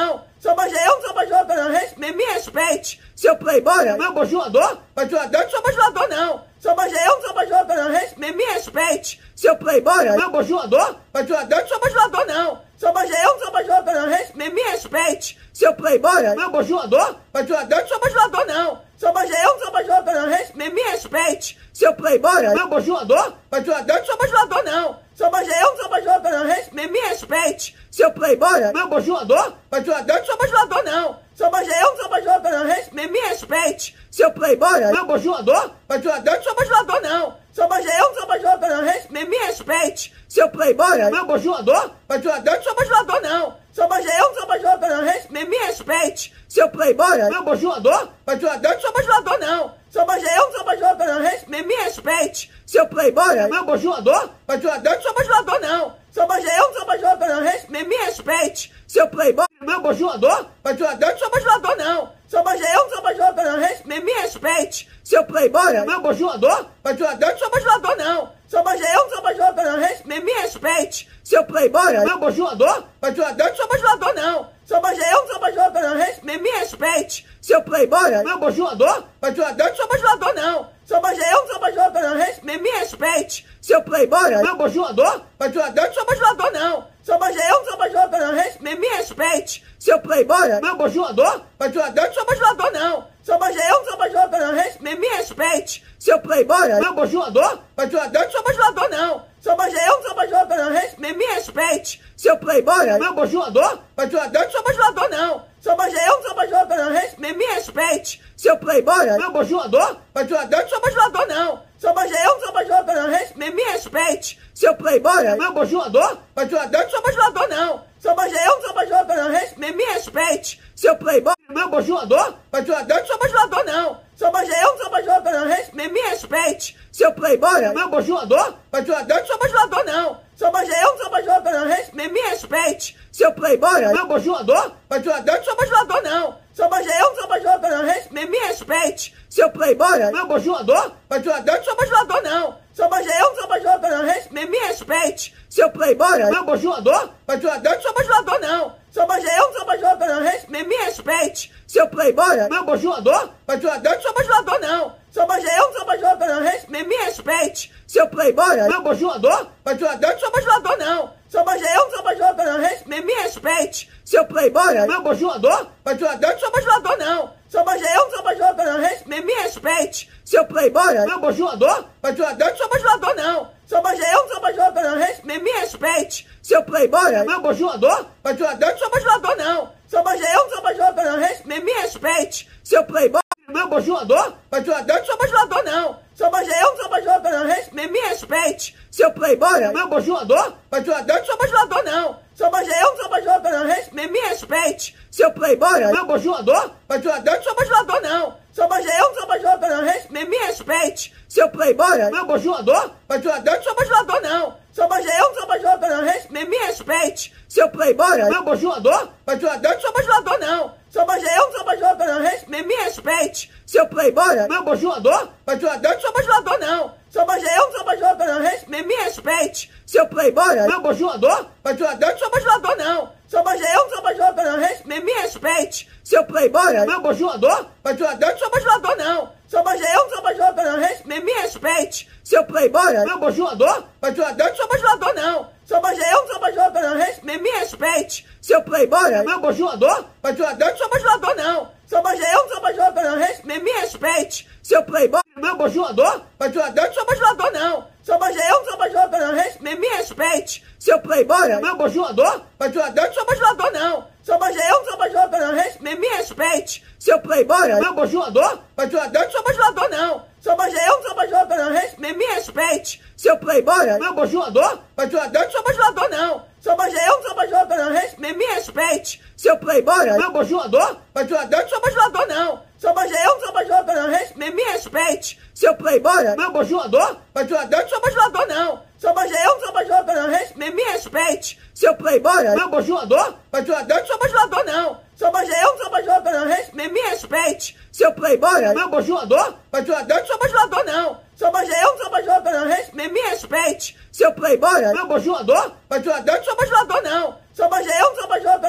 Sou bajulador, eu não sou bajulador não. Res- Me, me respeite. Seu playboy, meu bajulador? Bajulador, eu não sou bajulador não. Sou bajulador, eu não sou bajulador não. Res- Me, me respeite. Seu playboy, meu bajulador? Bajulador, eu não sou bajulador não. Sou bajulador, eu não sou bajulador não. Res- Me, me respeite. Seu playboy, meu bajulador? Bajulador, eu não sou bajulador não. Sou bajulador, eu não sou bajulador não. Res- Me, me respeite. Seu playboy, meu bajulador? Bajulador, eu não sou bajulador não. Sou bajulador, eu não sou bajulador não. Res- Me, me respeite. Seu playboy, meu bajulador? Bajulador, eu não sou bajulador não. Sou bajulador, eu não sou bajulador não. Res- Me, me respeite. Seu playboy, meu bajulador? Bajulador, eu não sou bajulador não. Sou bajulador, eu não sou bajulador não. Res- Me, me respeite. Seu playboy, meu bajulador? Bajulador, eu não sou bajulador não. Sou bajulador, eu não sou bajulador não. Res- Me, me respeite. Seu playboy, meu bajulador? Bajulador, eu não sou bajulador não. Sou bajulador, eu não sou bajulador não. Res- Me, me respeite. Seu playboy, meu bajulador? Bajulador, eu não sou bajulador não. Sou bajulador, eu não sou bajulador não. Res- Me, me respeite. Seu playboy, meu bajulador? Bajulador, eu não sou bajulador não. Sou bajulador, eu não sou bajulador não. Res- Me, me respeite. Seu playboy, meu bajulador? Bajulador, eu não sou bajulador não. Sou bajulador, eu não sou bajulador não. Res- Me, me respeite. Seu playboy, meu bajulador? Bajulador, eu não sou bajulador não. Sou bajulador, eu não sou bajulador não. Res- Me, me respeite. Seu playboy, meu bajulador? Bajulador, eu não sou bajulador não. Sou bajulador, eu não sou bajulador não. Res- Me, me respeite. Seu playboy, meu bajulador? Bajulador, eu não sou bajulador não. Sou bajulador, eu não sou bajulador não. Res- Me, me respeite. Seu playboy, meu bajulador? Bajulador, eu não sou bajulador não. Sou bajulador, eu não sou bajulador não. Res- Me, me respeite. Seu playboy, meu bajulador? Bajulador, eu não sou bajulador não. Sou bajulador, eu não sou bajulador não. Res- Me, me respeite. Seu playboy, meu bajulador? Bajulador, eu não sou bajulador não. Sou bajulador, eu não sou bajulador não. Res- Me, me respeite. Seu playboy, meu bajulador? Bajulador, eu não sou bajulador não. Sou bajulador, eu não sou bajulador não. Res- Me, me respeite. Seu playboy, meu bajulador? Bajulador, eu não sou bajulador não. Sou bajulador, eu não sou bajulador não. Res- Me, me respeite. Seu playboy, meu bajulador? Bajulador, eu não sou bajulador não. Sou bajulador, eu não sou bajulador não. Res- Me, me respeite. Seu playboy, meu bajulador? Bajulador, eu não sou bajulador não. Sou bajulador, eu não sou bajulador não. Res- Me, me respeite. Seu playboy, meu bajulador? Bajulador, eu não sou bajulador não. Sou bajulador, eu não sou bajulador não. Res- Me, me respeite. Seu playboy, meu bajulador? Bajulador, eu não sou bajulador não. Sou bajulador, eu não sou bajulador não. Res- Me, me respeite. Seu playboy, meu bajulador? Bajulador, eu não sou bajulador não. Sou bajulador, eu não sou bajulador não. Res- Me, me respeite. Seu playboy, meu bajulador? Bajulador, eu não sou bajulador não. Sou bajulador, eu não sou bajulador não. Res- Me, me respeite. Seu playboy, meu bajulador? Bajulador, eu não sou bajulador não. Sou bajulador, eu não sou bajulador não. Res- Me, me respeite. Seu playboy, meu bajulador? Bajulador, eu não sou bajulador não. Sou bajulador, eu não sou bajulador não. Res- Me, me respeite. Seu playboy, meu bajulador? Bajulador, eu não sou bajulador não. Sou bajulador, eu não sou bajulador não. Res- Me, me respeite. Seu playboy, meu bajulador? Bajulador, eu não sou bajulador não. Sou bajulador, eu não sou bajulador não. Res- Me, me respeite. Seu playboy, meu bajulador? Bajulador, eu não sou bajulador não. Sou bajulador, eu não sou bajulador não. Res- Me, me respeite. Seu playboy, meu bajulador? Bajulador, eu não sou bajulador não. Sou bajulador, eu não sou bajulador não. Res- Me, me respeite. Seu playboy, meu bajulador? Bajulador, eu não sou bajulador não. Sou bajulador, eu não sou bajulador não. Res- Me, me respeite. Seu playboy, meu bajulador? Bajulador, eu não sou bajulador não. Sou bajulador, eu não sou bajulador não. Res- Me, me respeite. Seu playboy, meu bajulador? Bajulador, eu não sou bajulador não. Sou bajulador, eu não sou bajulador não. Res- Me, me respeite. Seu playboy, meu bajulador? Bajulador, eu não sou bajulador não. Sou bajulador, eu não sou bajulador não. Res- Me, me respeite. Seu playboy, meu bajulador? Bajulador, eu não sou bajulador não. Sou bajulador, eu não sou bajulador não. Res- Me, me respeite. Seu playboy, meu bajulador? Bajulador, eu não sou bajulador não. Sou bajulador, eu não sou bajulador não. Res- Me, me respeite. Seu playboy, meu bajulador? Bajulador, eu não sou bajulador não. Sou bajulador, eu não sou bajulador não. Res- Me, me respeite. Seu playboy, meu bajulador? Bajulador, eu não sou bajulador não. Sou bajulador, eu não sou bajulador não. Res- Me, me respeite. Seu playboy, meu bajulador? Bajulador, eu não sou bajulador não. Sou bajulador, eu não sou bajulador não. Res- Me, me respeite. Seu playboy, meu bajulador? Bajulador, eu não sou bajulador não. Sou bajulador, eu não sou bajulador não. Res- Me, me respeite. Seu playboy, meu bajulador? Bajulador, eu não sou bajulador não. Sou bajulador, eu não sou bajulador não. Res- Me, me respeite. Seu playboy, meu bajulador? Bajulador, eu não sou bajulador não. Sou bajulador, eu não sou bajulador não. Res- Me, me respeite. Seu playboy, meu bajulador? Bajulador, eu não sou bajulador não. Sou bajulador, eu não sou bajulador não. Res- Me, me respeite. Seu playboy, meu bajulador? Bajulador, eu não sou bajulador não. Sou bajulador, eu não sou bajulador não. Res- Me, me respeite. Seu playboy, meu bajulador? Bajulador, eu não sou bajulador não. Sou bajulador, eu não sou bajulador não. Res- Me, me respeite. Seu playboy, meu bajulador? Bajulador, eu não sou bajulador não. Sou bajulador, eu não sou bajulador não. Res- Me, me respeite. Seu playboy, meu bajulador? Bajulador, eu não sou bajulador não. Sou bajulador, eu não sou bajulador não. Res-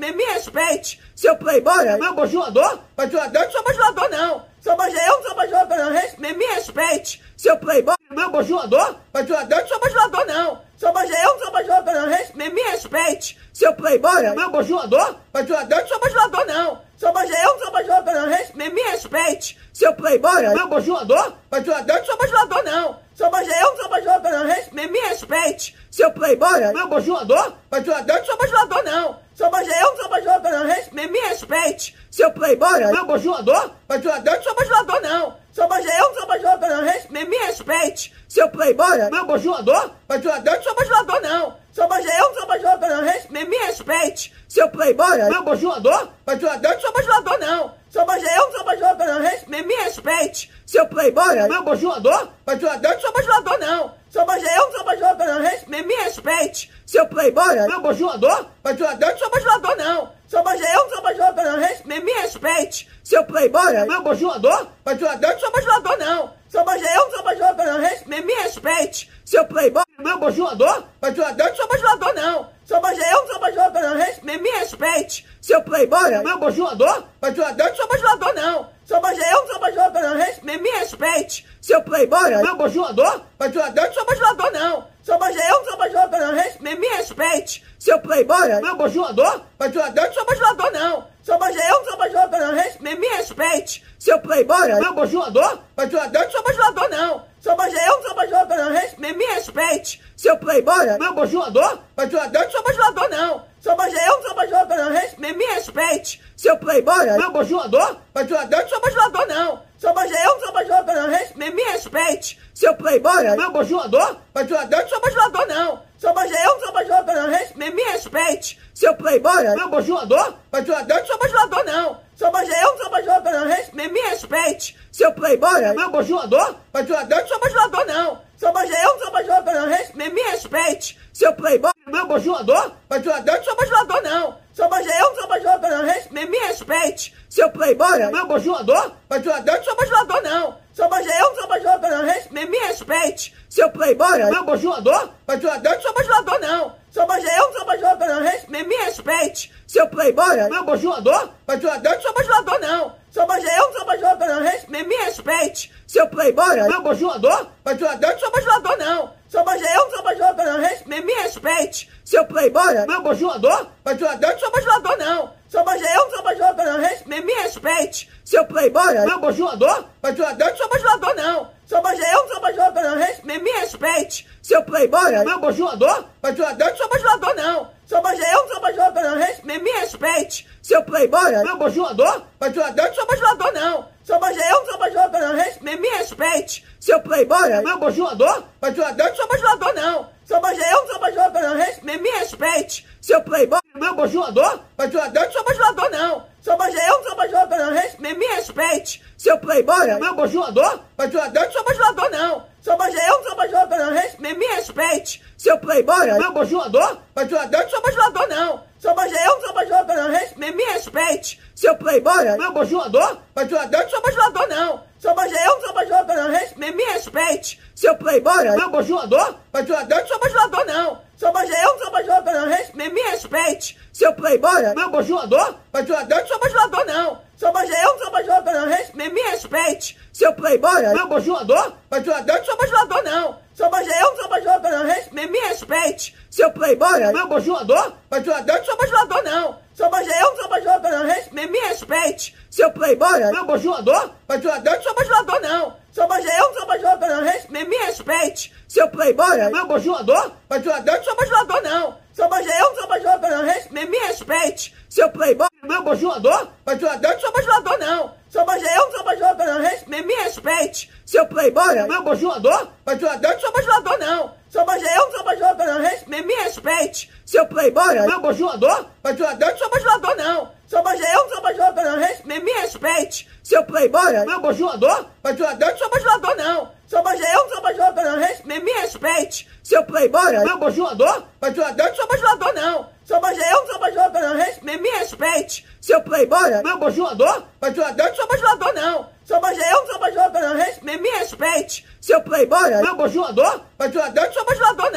me, me respeite, seu playboy, meu bajulador, bajulador, eu não sou bajulador não, sou bajulador, eu não sou bajulador não, res, me, me respeite, seu playboy, meu bajulador, bajulador, eu não sou bajulador não, sou bajulador, eu não sou bajulador não, res, me, me respeite, seu playboy, meu bajulador, bajulador, eu não sou bajulador não, sou bajulador, eu não sou bajulador não, res, me, me respeite, seu playboy, meu bajulador, bajulador, eu não sou bajulador não, sou bajulador, eu não sou bajulador não, res, me, me respeite, seu playboy, meu bajulador, bajulador, eu não sou bajulador não, sou bajulador, eu não sou bajulador não, res, me, me respeite, seu playboy, meu bajulador, bajulador, eu não sou bajulador não, sou bajulador, eu não sou bajulador não, res, me, me respeite, seu playboy, meu bajulador, bajulador, eu não sou bajulador não, sou bajulador, eu não sou bajulador não, res, me, me respeite, seu playboy, meu bajulador, bajulador, eu não sou bajulador não, sou bajulador, eu não sou bajulador não, res, me, me respeite, seu playboy, meu bajulador, bajulador, eu não sou bajulador não, sou bajulador, eu não sou bajulador não, res, me, me respeite, seu playboy, meu bajulador, bajulador, eu não sou bajulador não, sou bajulador, eu não sou bajulador não, res, me, me respeite, seu playboy, meu bajulador, bajulador, eu não sou bajulador não, sou bajulador, eu não sou bajulador não, res, me, me respeite, seu playboy, meu bajulador, bajulador, eu não sou bajulador não, sou bajulador, eu não sou bajulador não, res, me, me respeite, seu playboy, meu bajulador, bajulador, eu não sou bajulador não, sou bajulador, eu não sou bajulador não, res, me, me respeite, seu playboy, meu bajulador, bajulador, eu não sou bajulador não, sou bajulador, eu não sou bajulador não, res, me, me respeite, seu playboy, meu bajulador, bajulador, eu não sou bajulador não, sou bajulador, eu não sou bajulador não, res, me, me respeite, seu playboy, meu bajulador, bajulador, eu não sou bajulador não, sou bajulador, eu não sou bajulador não, res, me, me respeite, seu playboy, meu bajulador, bajulador, eu não sou bajulador não, sou bajulador, eu não sou bajulador não, res, me, me respeite, seu playboy, meu bajulador, bajulador, eu não sou bajulador não, sou bajulador, eu não sou bajulador não, res, me, me respeite, seu playboy, meu bajulador, bajulador, eu não sou bajulador não, sou bajulador, eu não sou bajulador não, res, me, me respeite, seu playboy, meu bajulador, bajulador, eu não sou bajulador não, sou bajulador, eu não sou bajulador não, res, me, me respeite, seu playboy, meu bajulador, bajulador, eu não sou bajulador não, sou bajulador, eu não sou bajulador não, res, me, me respeite, seu playboy, meu bajulador, bajulador, eu não sou bajulador não, sou bajulador, eu não sou bajulador não, res, me, me respeite, seu playboy, meu bajulador, bajulador, eu não sou bajulador não, sou bajulador, eu não sou bajulador não, res, me, me respeite, seu playboy, meu bajulador, bajulador, eu não sou bajulador não, sou bajulador, eu não sou bajulador não, res, me, me respeite, seu playboy, meu bajulador, bajulador, eu não sou bajulador não, sou bajulador, eu não sou bajulador não, res, me, me respeite, seu playboy, meu bajulador, bajulador, eu não sou bajulador não, sou bajulador, eu não sou bajulador não, res, me, me respeite, seu playboy, meu bajulador, bajulador, eu não sou bajulador não, sou bajulador, eu não sou bajulador não, res, me, me respeite, seu playboy, meu bajulador, bajulador, eu não sou bajulador não, sou bajulador, eu não sou bajulador não, res, me, me respeite, seu playboy, meu bajulador, bajulador, eu não sou bajulador não, sou bajulador, eu não sou bajulador não, res, me, me respeite, seu playboy, meu bajulador, bajulador, eu não sou bajulador não, sou bajulador, eu não sou bajulador não, res, me, me respeite, seu playboy, meu bajulador, bajulador, eu não sou bajulador não, sou bajulador, eu não sou bajulador não, res, me, me respeite, seu playboy, meu bajulador, bajulador, eu não sou bajulador não, sou bajulador, eu não sou bajulador não, res, me, me respeite, seu playboy, meu bajulador, bajulador, eu não sou bajulador não, sou bajulador, eu não sou bajulador não, res, me, me respeite, seu playboy, meu bajulador, bajulador, eu não sou bajulador não, sou bajulador, eu não sou bajulador não, res, me, me respeite, seu playboy, meu bajulador, bajulador, eu não sou bajulador não, sou bajulador, eu não sou bajulador não, res, me, me respeite, seu playboy, meu bajulador, bajulador, eu não sou bajulador não, sou bajulador, eu não sou bajulador não, res, me, me respeite, seu playboy, meu bajulador, bajulador, eu não sou bajulador não, sou bajulador, eu não sou bajulador não, res, me, me respeite, seu playboy, meu bajulador, bajulador, eu não sou bajulador não, sou bajulador, eu não sou bajulador não, res, me, me respeite, seu playboy, meu bajulador, bajulador, eu não sou bajulador não, sou bajulador, eu não sou bajulador não, res, me, me respeite, seu playboy, meu bajulador, bajulador, eu não sou bajulador não, sou bajulador, eu não sou bajulador não, res, me, me respeite, seu playboy, meu bajulador, bajulador, eu não sou bajulador não, sou bajulador, eu não sou bajulador não, res, me, me respeite, seu playboy, meu bajulador, bajulador, eu não sou bajulador não, sou bajulador, eu não sou bajulador não, res, me, me respeite, seu playboy, meu bajulador, bajulador, eu não sou bajulador não, sou bajulador, eu não sou bajulador não, res, me, me respeite, seu playboy, meu bajulador, bajulador, eu não sou bajulador não, sou bajulador, eu não sou bajulador não, res, me, me respeite, seu playboy, meu bajulador, bajulador, eu não sou bajulador não, sou bajulador, eu não sou bajulador não, res, me, me respeite, seu playboy, meu bajulador, bajulador, eu não sou bajulador não, sou bajulador, eu não sou bajulador não, res, me, me respeite, seu playboy, meu bajulador, bajulador, eu não sou bajulador não, sou bajulador, eu não sou bajulador não, res, me, me respeite, seu playboy, meu bajulador, bajulador, eu não sou bajulador não,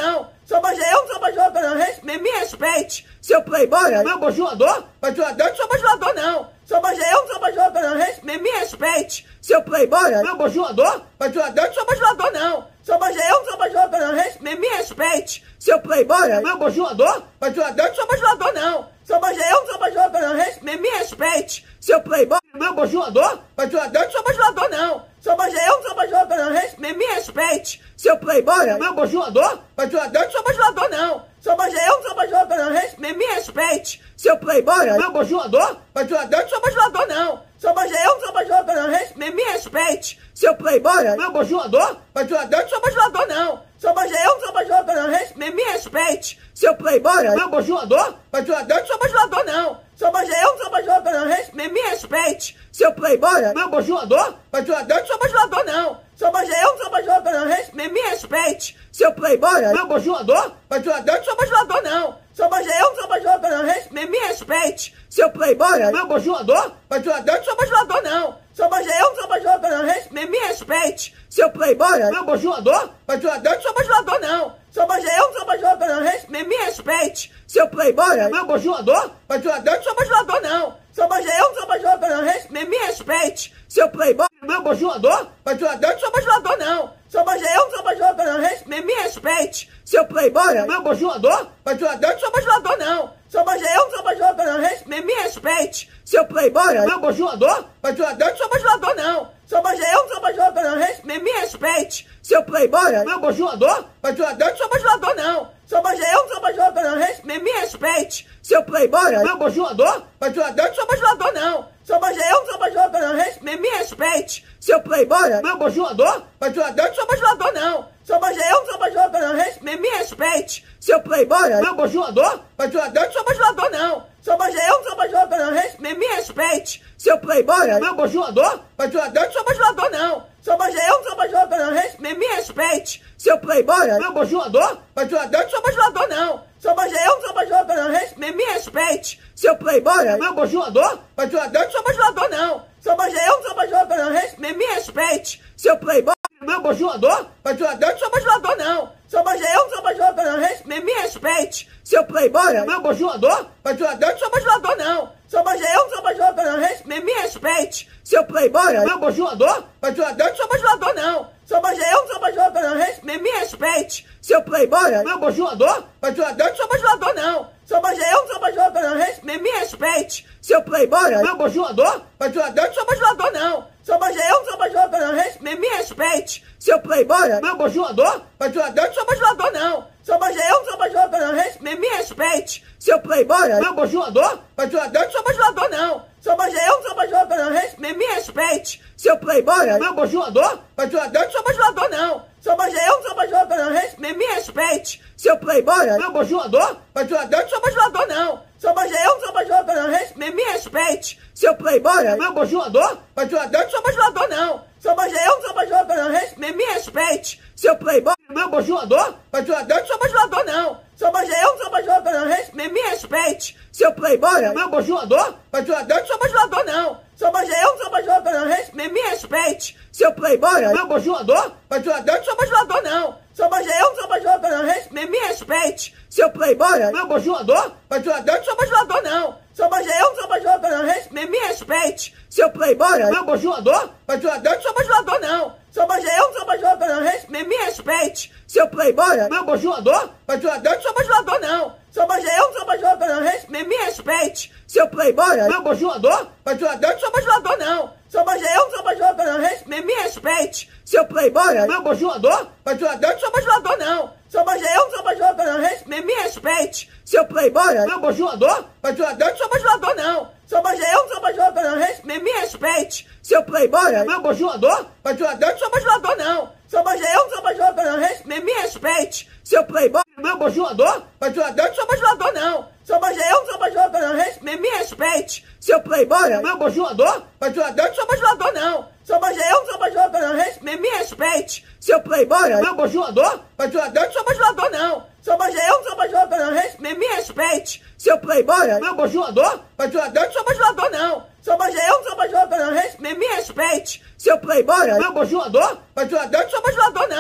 Sou bajulador, eu não sou bajulador não. Res- Me, me respeite. Seu playboy, meu bajulador? Bajulador, eu não sou bajulador não. Sou bajulador, eu não sou bajulador não. Res- Me, me respeite. Seu playboy, meu bajulador? Bajulador, eu não sou bajulador não. Sou bajulador, eu não sou bajulador não. Res- Me, me respeite. Seu playboy, meu bajulador? Bajulador, eu não sou bajulador não. Sou bajulador, eu não sou bajulador não. Res- Me, me respeite. Seu playboy, meu bajulador? Bajulador, eu não sou bajulador não. Sou bajulador, eu não sou bajulador não. Res- Me, me respeite. Seu playboy, meu bajulador? Bajulador, eu não sou bajulador não. Sou bajulador, eu não sou bajulador não. Res- Me, me respeite. Seu playboy, meu bajulador? Bajulador, eu não sou bajulador não. Sou bajulador, eu não sou bajulador não. Res- Me, me respeite. Seu playboy, meu bajulador? Bajulador, eu não sou bajulador não. Sou bajulador, eu não sou bajulador não. Res- Me, me respeite. Seu playboy, meu bajulador? Bajulador, eu não sou bajulador não. Sou bajulador, eu não sou bajulador não. Res- Me, me respeite. Seu playboy, meu bajulador? Bajulador, eu não sou bajulador não. Sou bajulador, eu não sou bajulador não. Res- Me, me respeite. Seu playboy, meu bajulador? Bajulador, eu não sou bajulador não. Sou bajulador, eu não sou bajulador não. Res- Me, me respeite. Seu playboy, meu bajulador? Bajulador, eu não sou bajulador não. Sou bajulador, eu não sou bajulador não. Res- Me, me respeite. Seu playboy, meu bajulador? Bajulador, eu não sou bajulador não. Sou bajulador, eu não sou bajulador não. Res- Me, me respeite. Seu playboy, meu bajulador? Bajulador, eu não sou bajulador não. Sou bajulador, eu não sou bajulador não. Res- Me, me respeite. Seu playboy, meu bajulador? Bajulador, eu não sou bajulador não. Sou bajulador, eu não sou bajulador não. Res- Me, me respeite. Seu playboy, meu bajulador? Bajulador, eu não sou bajulador não. Sou bajulador, eu não sou bajulador não. Res- Me, me respeite. Seu playboy, meu bajulador? Bajulador, eu não sou bajulador não. Sou bajulador, eu não sou bajulador não. Res- Me, me respeite. Seu playboy, meu bajulador? Bajulador, eu não sou bajulador não. Sou bajulador, eu não sou bajulador não. Res- Me, me respeite. Seu playboy, meu bajulador? Bajulador, eu não sou bajulador não. Sou bajulador, eu não sou bajulador não. Res- Me, me respeite. Seu playboy, meu bajulador? Bajulador, eu não sou bajulador não. Sou bajulador, eu não sou bajulador não. Res- Me, me respeite. Seu playboy, meu bajulador? Bajulador, eu não sou bajulador não. Sou bajulador, eu não sou bajulador não. Res- Me, me respeite. Seu playboy, meu bajulador? Bajulador, eu não sou bajulador não. Sou bajulador, eu não sou bajulador não. Res- Me, me respeite. Seu playboy, meu bajulador? Bajulador, eu não sou bajulador não. Sou bajulador, eu não sou bajulador não. Res- Me, me respeite. Seu playboy, meu bajulador? Bajulador, eu não sou bajulador não. Sou bajulador, eu não sou bajulador não. Res- Me, me respeite. Seu playboy, meu bajulador? Bajulador, eu não sou bajulador não. Sou bajulador, eu não sou bajulador não. Res- Me, me respeite. Seu playboy, meu bajulador? Bajulador, eu não sou bajulador não. Sou bajulador, eu não sou bajulador não. Res- Me, me respeite. Seu playboy, meu bajulador? Bajulador, eu não sou bajulador não. Sou bajulador, eu não sou bajulador não. Res- Me, me respeite. Seu playboy, meu bajulador? Bajulador, eu não sou bajulador não. Sou bajulador, eu não sou bajulador não. Res- Me, me respeite. Seu playboy, meu bajulador? Bajulador, eu não sou bajulador não. Sou bajulador, eu não sou bajulador não. Res- Me, me respeite. Seu playboy, meu bajulador? Bajulador, eu não sou bajulador não. Sou bajulador, eu não sou bajulador não. Res- Me, me respeite. Seu playboy, meu bajulador? Bajulador, eu não sou bajulador não. Sou bajulador, eu não sou bajulador não. Res- Me, me respeite. Seu playboy, meu bajulador? Bajulador, eu não sou bajulador não. Sou bajulador, eu não sou bajulador não. Res- Me, me respeite. Seu playboy, meu bajulador? Bajulador, eu não sou bajulador não. Sou bajulador, eu não sou bajulador não. Res- Me, me respeite. Seu playboy, meu bajulador? Bajulador, eu não sou bajulador não. Sou bajulador, eu não sou bajulador não. Res- Me, me respeite. Seu playboy, meu bajulador? Bajulador, eu não sou bajulador não. Sou bajulador, eu não sou bajulador não. Res- Me, me respeite. Seu playboy, meu bajulador? Bajulador, eu não sou bajulador não. Sou bajulador, eu não sou bajulador não. Res- Me, me respeite. Seu playboy, meu bajulador? Bajulador, eu não sou bajulador não. Sou bajulador, eu não sou bajulador não. Res- Me, me respeite. Seu playboy, meu bajulador? Bajulador, eu não sou bajulador não. Sou bajulador, eu não sou bajulador não. Res- Me, me respeite. Seu playboy, meu bajulador? Bajulador, eu não sou bajulador não. Sou bajulador, eu não sou bajulador não. Res- Me, me respeite. Seu playboy, meu bajulador? Bajulador, eu não sou bajulador não. Sou bajulador, eu não sou bajulador não. Res- Me, me respeite. Seu playboy, meu bajulador? Bajulador, eu não sou bajulador não. Sou bajulador, eu não sou bajulador não. Res- Me, me respeite. Seu playboy, meu bajulador? Bajulador, eu não sou bajulador não. Sou bajulador, eu não sou bajulador não. Res- Me, me respeite. Seu playboy, meu bajulador? Bajulador, eu não sou bajulador não. Sou bajulador, eu não sou bajulador não. Res- Me, me respeite. Seu playboy, meu bajulador? Bajulador, eu não sou bajulador não. Sou bajulador, eu não sou bajulador não. Res- Me, me respeite. Seu playboy, meu bajulador? Bajulador, eu não sou bajulador não. Sou bajulador, eu não sou bajulador não. Res- Me, me respeite. Seu playboy, meu bajulador? Bajulador, eu não sou bajulador não. Sou bajulador, eu não sou bajulador não. Res- Me, me respeite. Seu playboy, meu bajulador? Bajulador, eu não sou bajulador não. Sou bajulador, eu não sou bajulador não. Res- Me, me respeite. Seu playboy, meu bajulador? Bajulador, eu não sou bajulador não. Sou bajulador, eu não sou bajulador não. Res- Me, me respeite. Seu playboy, meu bajulador? Bajulador, eu não sou bajulador não.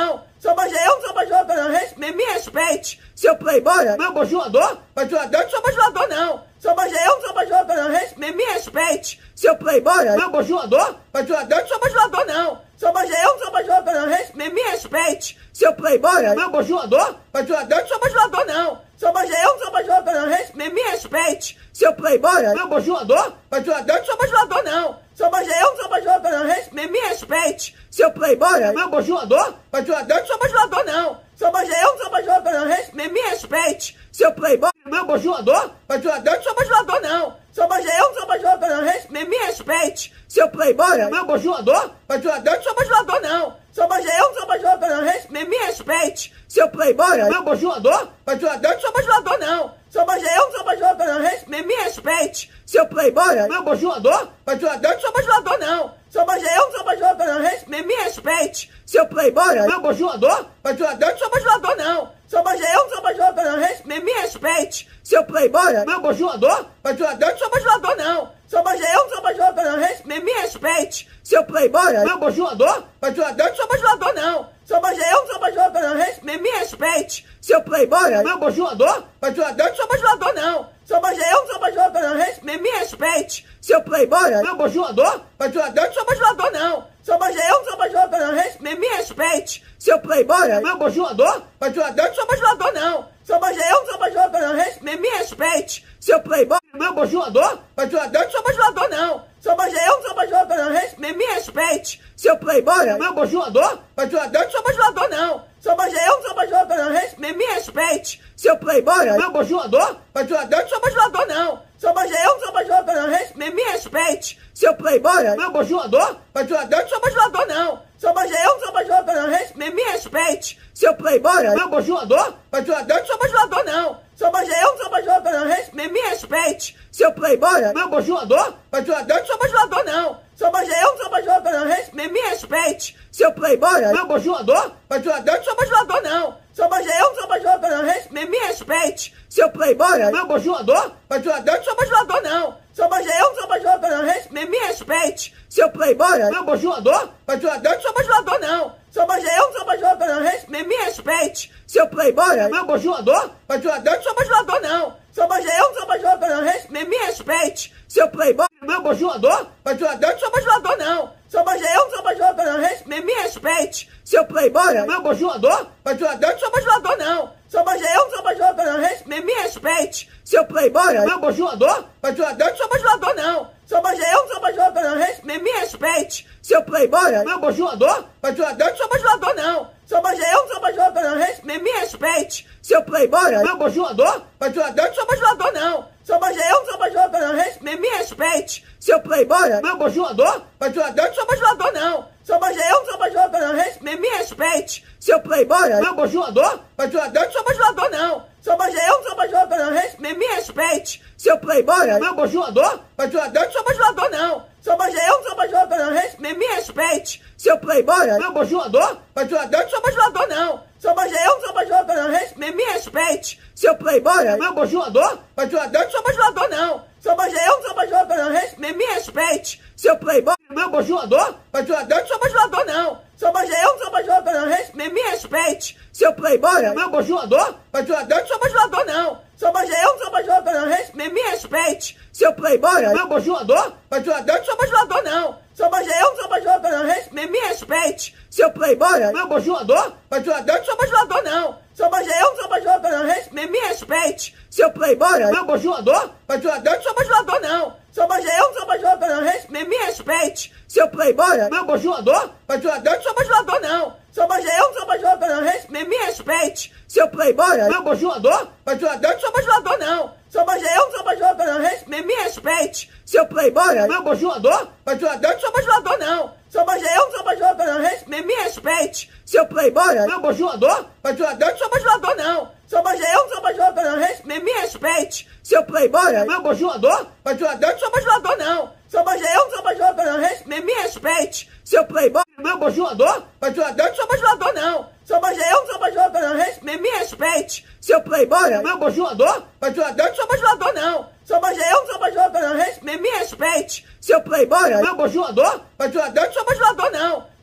Sou bajulador, eu não sou bajulador não. Res- Me, me respeite. Seu playboy, meu bajulador? Bajulador, eu não sou bajulador não. Sou bajulador, eu não sou bajulador não. Res- Me, me respeite. Seu playboy, meu bajulador? Bajulador, eu não sou bajulador não. Sou bajulador, eu não sou bajulador não. Res- Me, me respeite. Seu playboy, meu bajulador? Bajulador, eu não sou bajulador não. Sou bajulador, eu não sou bajulador não. Res- Me, me respeite. Seu playboy, meu bajulador? Bajulador, eu não sou bajulador não. Sou bajulador, eu não sou bajulador não. Res- Me, me respeite. Seu playboy, meu bajulador? Bajulador, eu não sou bajulador não. Sou bajulador, eu não sou bajulador não. Res- Me, me respeite. Seu playboy, meu bajulador? Bajulador, eu não sou bajulador não. Sou bajulador, eu não sou bajulador não. Res- Me, me respeite. Seu playboy, meu bajulador? Bajulador, eu não sou bajulador não. Sou bajulador, eu não sou bajulador não. Res- Me, me respeite. Seu playboy, meu bajulador? Bajulador, eu não sou bajulador não. Sou bajulador, eu não sou bajulador não. Res- Me, me respeite. Seu playboy, meu bajulador? Bajulador, eu não sou bajulador não. Sou bajulador, eu não sou bajulador não. Res- Me, me respeite. Seu playboy, meu bajulador? Bajulador, eu não sou bajulador não. Sou bajulador, eu não sou bajulador não. Res- Me, me respeite. Seu playboy, meu bajulador? Bajulador, eu não sou bajulador não. Sou bajulador, eu não sou bajulador não. Res- Me, me respeite. Seu playboy, meu bajulador? Bajulador, eu não sou bajulador não. Sou bajulador, eu não sou bajulador não. Res- Me, me respeite. Seu playboy, meu bajulador? Bajulador, eu não sou bajulador não. Sou bajulador, eu não sou bajulador não. Res- Me, me respeite. Seu playboy, meu bajulador? Bajulador, eu não sou bajulador não. Sou bajulador, eu não sou bajulador não. Res- Me, me respeite. Seu playboy, meu bajulador? Bajulador, eu não sou bajulador não. Sou bajulador, eu não sou bajulador não. Res- Me, me respeite. Seu playboy, meu bajulador? Bajulador, eu não sou bajulador não. Sou bajulador, eu não sou bajulador não. Res- Me, me respeite. Seu playboy, meu bajulador? Bajulador, eu não sou bajulador não. Sou bajulador, eu não sou bajulador não. Res- Me, me respeite. Seu playboy, meu bajulador? Bajulador, eu não sou bajulador não. Sou bajulador, eu não sou bajulador não. Res- Me, me respeite. Seu playboy, meu bajulador? Bajulador, eu não sou bajulador não. Sou bajulador, eu não sou bajulador não. Res- Me, me respeite. Seu playboy, meu bajulador? Bajulador, eu não sou bajulador não. Sou bajulador, eu não sou bajulador não. Res- Me, me respeite. Seu playboy, meu bajulador? Bajulador, eu não sou bajulador não. Sou bajulador, eu não sou bajulador não. Res- Me, me respeite. Seu playboy, meu bajulador? Bajulador, eu não sou bajulador não. Sou bajulador, eu não sou bajulador não. Res- Me, me respeite. Seu playboy, meu bajulador? Bajulador, eu não sou bajulador não. Sou bajulador, eu não sou bajulador não. Res- Me, me respeite. Seu playboy, meu bajulador? Bajulador, eu não sou bajulador não. Sou bajulador, eu não sou bajulador não. Res- Me, me respeite. Seu playboy, meu bajulador? Bajulador, eu não sou bajulador não. Sou bajulador, eu não sou bajulador não. Res- Me, me respeite. Seu playboy, meu bajulador? Bajulador, eu não sou bajulador não. Sou bajulador, eu não sou bajulador não. Res- Me, me respeite. Seu playboy, meu bajulador? Bajulador, eu não sou bajulador não. Sou bajulador, eu não sou bajulador não. Res- Me, me respeite. Seu playboy, meu bajulador? Bajulador, eu não sou bajulador não. Sou bajulador, eu não sou bajulador não. Res- Me, me respeite. Seu playboy, meu bajulador? Bajulador, eu não sou bajulador não. Sou bajulador, eu não sou bajulador não. Res- Me, me respeite. Seu playboy, meu bajulador? Bajulador, eu não sou bajulador não. Sou bajulador, eu não sou bajulador não. Res- Me, me respeite. Seu playboy, meu bajulador? Bajulador, eu não sou bajulador não. Sou bajulador, eu não sou bajulador não. Res- Me, me respeite. Seu playboy, meu bajulador? Bajulador, eu não sou bajulador não. Sou bajulador, eu não sou bajulador não. Res- Me, me respeite. Seu playboy, meu bajulador? Bajulador, eu não sou bajulador não. Sou bajulador, eu não sou bajulador não. Res- Me, me respeite. Seu playboy, meu bajulador? Bajulador, eu não sou bajulador não. Sou bajulador, eu não sou bajulador não. Res- Me, me respeite. Seu playboy, meu bajulador? Bajulador, eu não sou bajulador não. Sou bajulador, eu não sou bajulador não. Res- Me, me respeite. Seu playboy, meu bajulador? Bajulador, eu não sou bajulador não. Sou bajulador, eu não sou bajulador não. Res- Me, me respeite. Seu playboy, meu bajulador? Bajulador, eu não sou bajulador não. Sou bajulador, eu não sou bajulador não. Res- Me, me respeite. Seu playboy, meu bajulador? Bajulador, eu não sou bajulador não. Sou bajulador, eu não sou bajulador não. Res- Me, me respeite. Seu playboy, meu bajulador? Bajulador, eu não sou bajulador não. Sou bajulador, eu não sou bajulador não. Res- Me, me respeite. Seu playboy, meu bajulador? Bajulador, eu não sou bajulador não. Sou bajulador, eu não sou bajulador não. Res- Me, me respeite. Seu playboy, meu bajulador? Bajulador, eu não sou bajulador não. Sou bajulador, eu não sou bajulador não. Res- Me, me respeite. Seu playboy, meu bajulador? Bajulador, eu não sou bajulador não. Sou bajulador, eu não sou bajulador não. Res- Me, me respeite. Seu playboy, meu bajulador? Bajulador, eu não sou bajulador não. Sou bajulador, eu não sou bajulador não. Res- Me, me respeite. Seu playboy, meu bajulador? Bajulador, eu não sou bajulador não. Sou bajulador, eu não sou bajulador não. Res- Me, me respeite. Seu playboy, meu bajulador? Bajulador, eu não sou bajulador não. Sou bajulador, eu não sou bajulador não. Res- Me, me respeite. Seu playboy, meu bajulador? Bajulador, eu não sou bajulador não. Sou bajulador, eu não sou bajulador não. Res- Me, me respeite. Seu playboy, meu bajulador? Bajulador, eu não sou bajulador não. Sou bajulador, eu não sou bajulador não. Res- Me, me respeite. Seu playboy, meu bajulador? Bajulador, eu não sou bajulador não.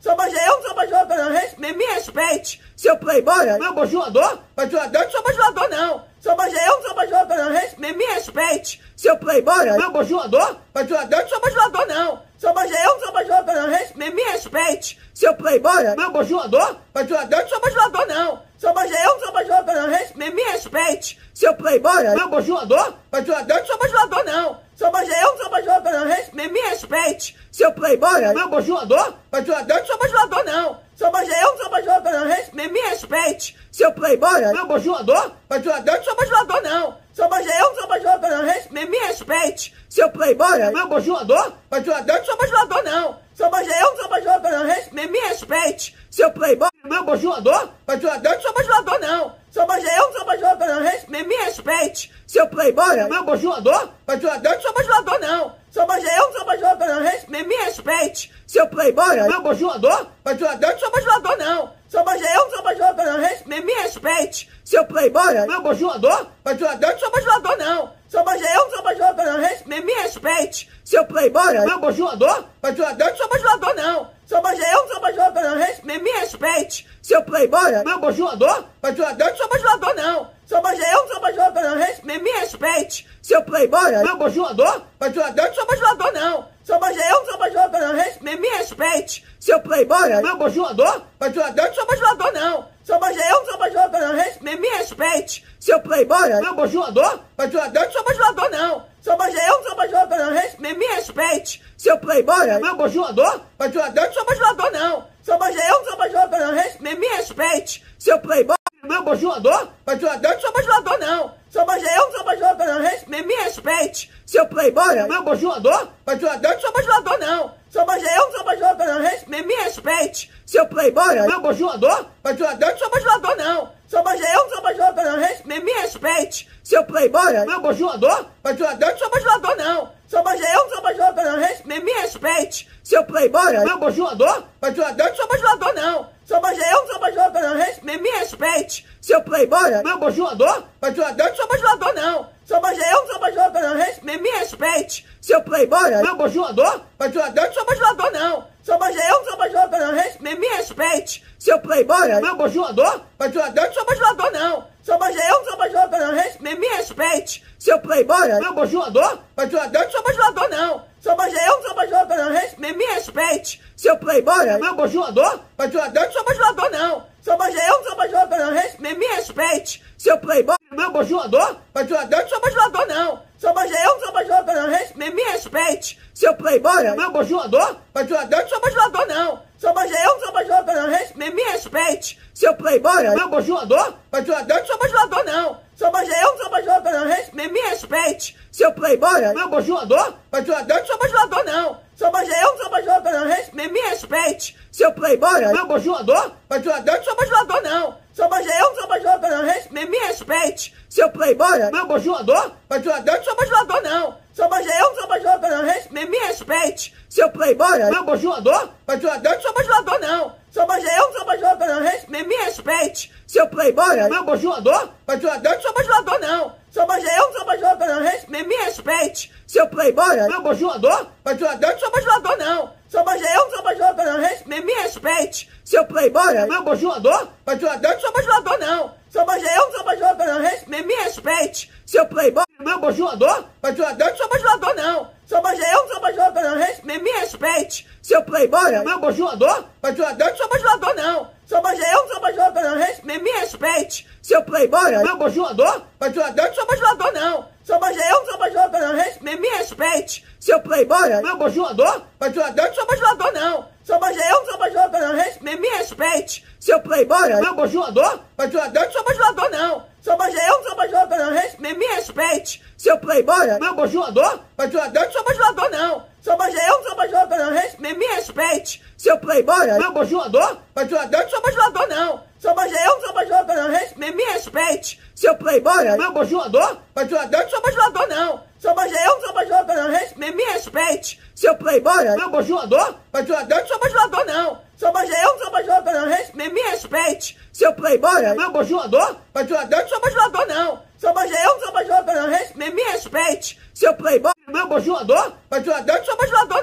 Sou bajulador, eu não sou bajulador não. Res- Me, me respeite. Seu playboy, meu bajulador? Bajulador, eu não sou bajulador não. Sou bajulador, eu não sou bajulador não. Res- Me, me respeite. Seu playboy, meu bajulador? Bajulador, eu não sou bajulador não. Sou bajulador, eu não sou bajulador não. Res- Me, me respeite. Seu playboy, meu bajulador? Bajulador, eu não sou bajulador não. Sou bajulador, eu não sou bajulador não. Res- Me, me respeite. Seu playboy, meu bajulador? Bajulador, eu não sou bajulador não. Sou bajulador, eu não sou bajulador não. Res- Me, me respeite. Seu playboy, meu bajulador? Bajulador, eu não sou bajulador não. Sou bajulador, eu não sou bajulador não. Res- Me, me respeite. Seu playboy, meu bajulador? Bajulador, eu não sou bajulador não. Sou bajulador, eu não sou bajulador não. Res- Me, me respeite. Seu playboy, meu bajulador? Bajulador, eu não sou bajulador não. Sou bajulador, eu não sou bajulador não. Res- Me, me respeite. Seu playboy, meu bajulador? Bajulador, eu não sou bajulador não. Sou bajulador, eu não sou bajulador não. Res- Me, me respeite. Seu playboy, meu bajulador? Bajulador, eu não sou bajulador não. Sou bajulador, eu não sou bajulador não. Res- Me, me respeite. Seu playboy, meu bajulador? Bajulador, eu não sou bajulador não. Sou bajulador, eu não sou bajulador não. Res- Me, me respeite. Seu playboy, meu bajulador? Bajulador, eu não sou bajulador não. Sou bajulador, eu não sou bajulador não. Res- Me, me respeite. Seu playboy, meu bajulador? Bajulador, eu não sou bajulador não. Sou bajulador, eu não sou bajulador não. Res- Me, me respeite. Seu playboy, meu bajulador? Bajulador, eu não sou bajulador não. Sou bajulador, eu não sou bajulador não. Res- Me, me respeite. Seu playboy, meu bajulador? Bajulador, eu não sou bajulador não. Sou bajulador, eu não sou bajulador não. Res- Me, me respeite. Seu playboy, meu bajulador? Bajulador, eu não sou bajulador não. Sou bajulador, eu não sou bajulador não. Res- Me, me respeite. Seu playboy, meu bajulador? Bajulador, eu não sou bajulador não. Sou bajulador, eu não sou bajulador não. Res- Me, me respeite. Seu playboy, meu bajulador? Bajulador, eu não sou bajulador não. Sou bajulador, eu não sou bajulador não. Res- Me, me respeite. Seu playboy, meu bajulador? Bajulador, eu não sou bajulador não. Sou bajulador, eu não sou bajulador não. Res- Me, me respeite. Seu playboy, meu bajulador? Bajulador, eu não sou bajulador não. Sou bajulador, eu não sou bajulador não. Res- Me, me respeite. Seu playboy, meu bajulador? Bajulador, eu não sou bajulador não. Sou bajulador, eu não sou bajulador não. Res- Me, me respeite. Seu playboy, meu bajulador? Bajulador, eu não sou bajulador não. Sou bajulador, eu não sou bajulador não. Res- Me, me respeite. Seu playboy, meu bajulador? Bajulador, eu não sou bajulador não. Sou bajulador, eu não sou bajulador não. Res- Me, me respeite. Seu playboy, meu bajulador? Bajulador, eu não sou bajulador não. Sou bajulador, eu não sou bajulador não. Res- Me, me respeite. Seu playboy, meu bajulador? Bajulador, eu não sou bajulador não. Sou bajulador, eu não sou bajulador não. Res- Me, me respeite. Seu playboy, meu bajulador? Bajulador, eu não sou bajulador não. Sou bajulador, eu não sou bajulador não. Res- Me, me respeite. Seu playboy, meu bajulador? Bajulador, eu não sou bajulador não. Sou bajulador, eu não sou bajulador não. Res- Me, me respeite. Seu playboy, meu bajulador? Bajulador, eu não sou bajulador não. Sou bajulador, eu não sou bajulador não. Res- Me, me respeite. Seu playboy, meu bajulador? Bajulador, eu não sou bajulador não. Sou bajulador, eu não sou bajulador não. Res- Me, me respeite. Seu playboy, meu bajulador? Bajulador, eu não sou bajulador não. Sou bajulador, eu não sou bajulador não. Res- Me, me respeite. Seu playboy, meu bajulador? Bajulador, eu não sou bajulador não. Sou bajulador, eu não sou bajulador não. Res- Me, me respeite. Seu playboy, meu bajulador? Bajulador, eu não sou bajulador não. Sou bajulador, eu não sou bajulador não. Res- Me, me respeite. Seu playboy, meu bajulador? Bajulador, eu não sou bajulador não. Sou bajulador, eu não sou bajulador não. Res- Me, me respeite. Seu playboy, meu bajulador? Bajulador, eu não sou bajulador não. Sou bajulador, eu não sou bajulador não. Res- Me, me respeite. Seu playboy, meu bajulador? Bajulador, eu não sou bajulador não. Sou bajulador, eu não sou bajulador não. Res- Me, me respeite. Seu playboy, meu bajulador? Bajulador, eu não sou bajulador não. Sou bajulador, eu não sou bajulador não. Res- Me, me respeite. Seu playboy, meu bajulador? Bajulador, eu não sou bajulador não. Sou bajulador, eu não sou bajulador não. Res- Me, me respeite. Seu playboy, meu bajulador? Bajulador, eu não sou bajulador não. Sou bajulador, eu não sou bajulador não. Res- Me, me respeite. Seu playboy, meu bajulador? Bajulador, eu não sou bajulador não. Sou bajulador, eu não sou bajulador não. Res- Me, me respeite. Seu playboy, meu bajulador? Bajulador, eu não sou bajulador não. Sou bajulador, eu não sou bajulador não. Res- Me, me respeite. Seu playboy, meu bajulador? Bajulador, eu não sou bajulador não. Sou bajulador, eu não sou bajulador não. Res- Me, me respeite. Seu playboy, meu bajulador? Bajulador, eu não sou bajulador não. Sou bajulador, eu não sou bajulador não. Res- Me, me respeite. Seu playboy, meu bajulador? Bajulador, eu não sou bajulador não. Sou bajulador, eu não sou bajulador não. Res- Me, me respeite. Seu playboy, meu bajulador? Bajulador, eu não sou bajulador não. Sou bajulador, eu não sou bajulador não. Res- Me, me respeite. Seu playboy, meu bajulador? Bajulador, eu não sou bajulador não. Sou bajulador, eu não sou bajulador não. Res- Me, me respeite. Seu playboy, meu bajulador? Bajulador, eu não sou bajulador não. Sou bajulador, eu não sou bajulador não. Res- Me, me respeite. Seu playboy, meu bajulador? Bajulador, eu não sou bajulador não. Sou bajulador, eu não sou bajulador não. Res- Me, me respeite. Seu playboy, meu bajulador? Bajulador, eu não sou bajulador não. Sou bajulador, eu não sou bajulador não. Res- Me, me respeite. Seu playboy, meu bajulador? Bajulador, eu não sou bajulador não.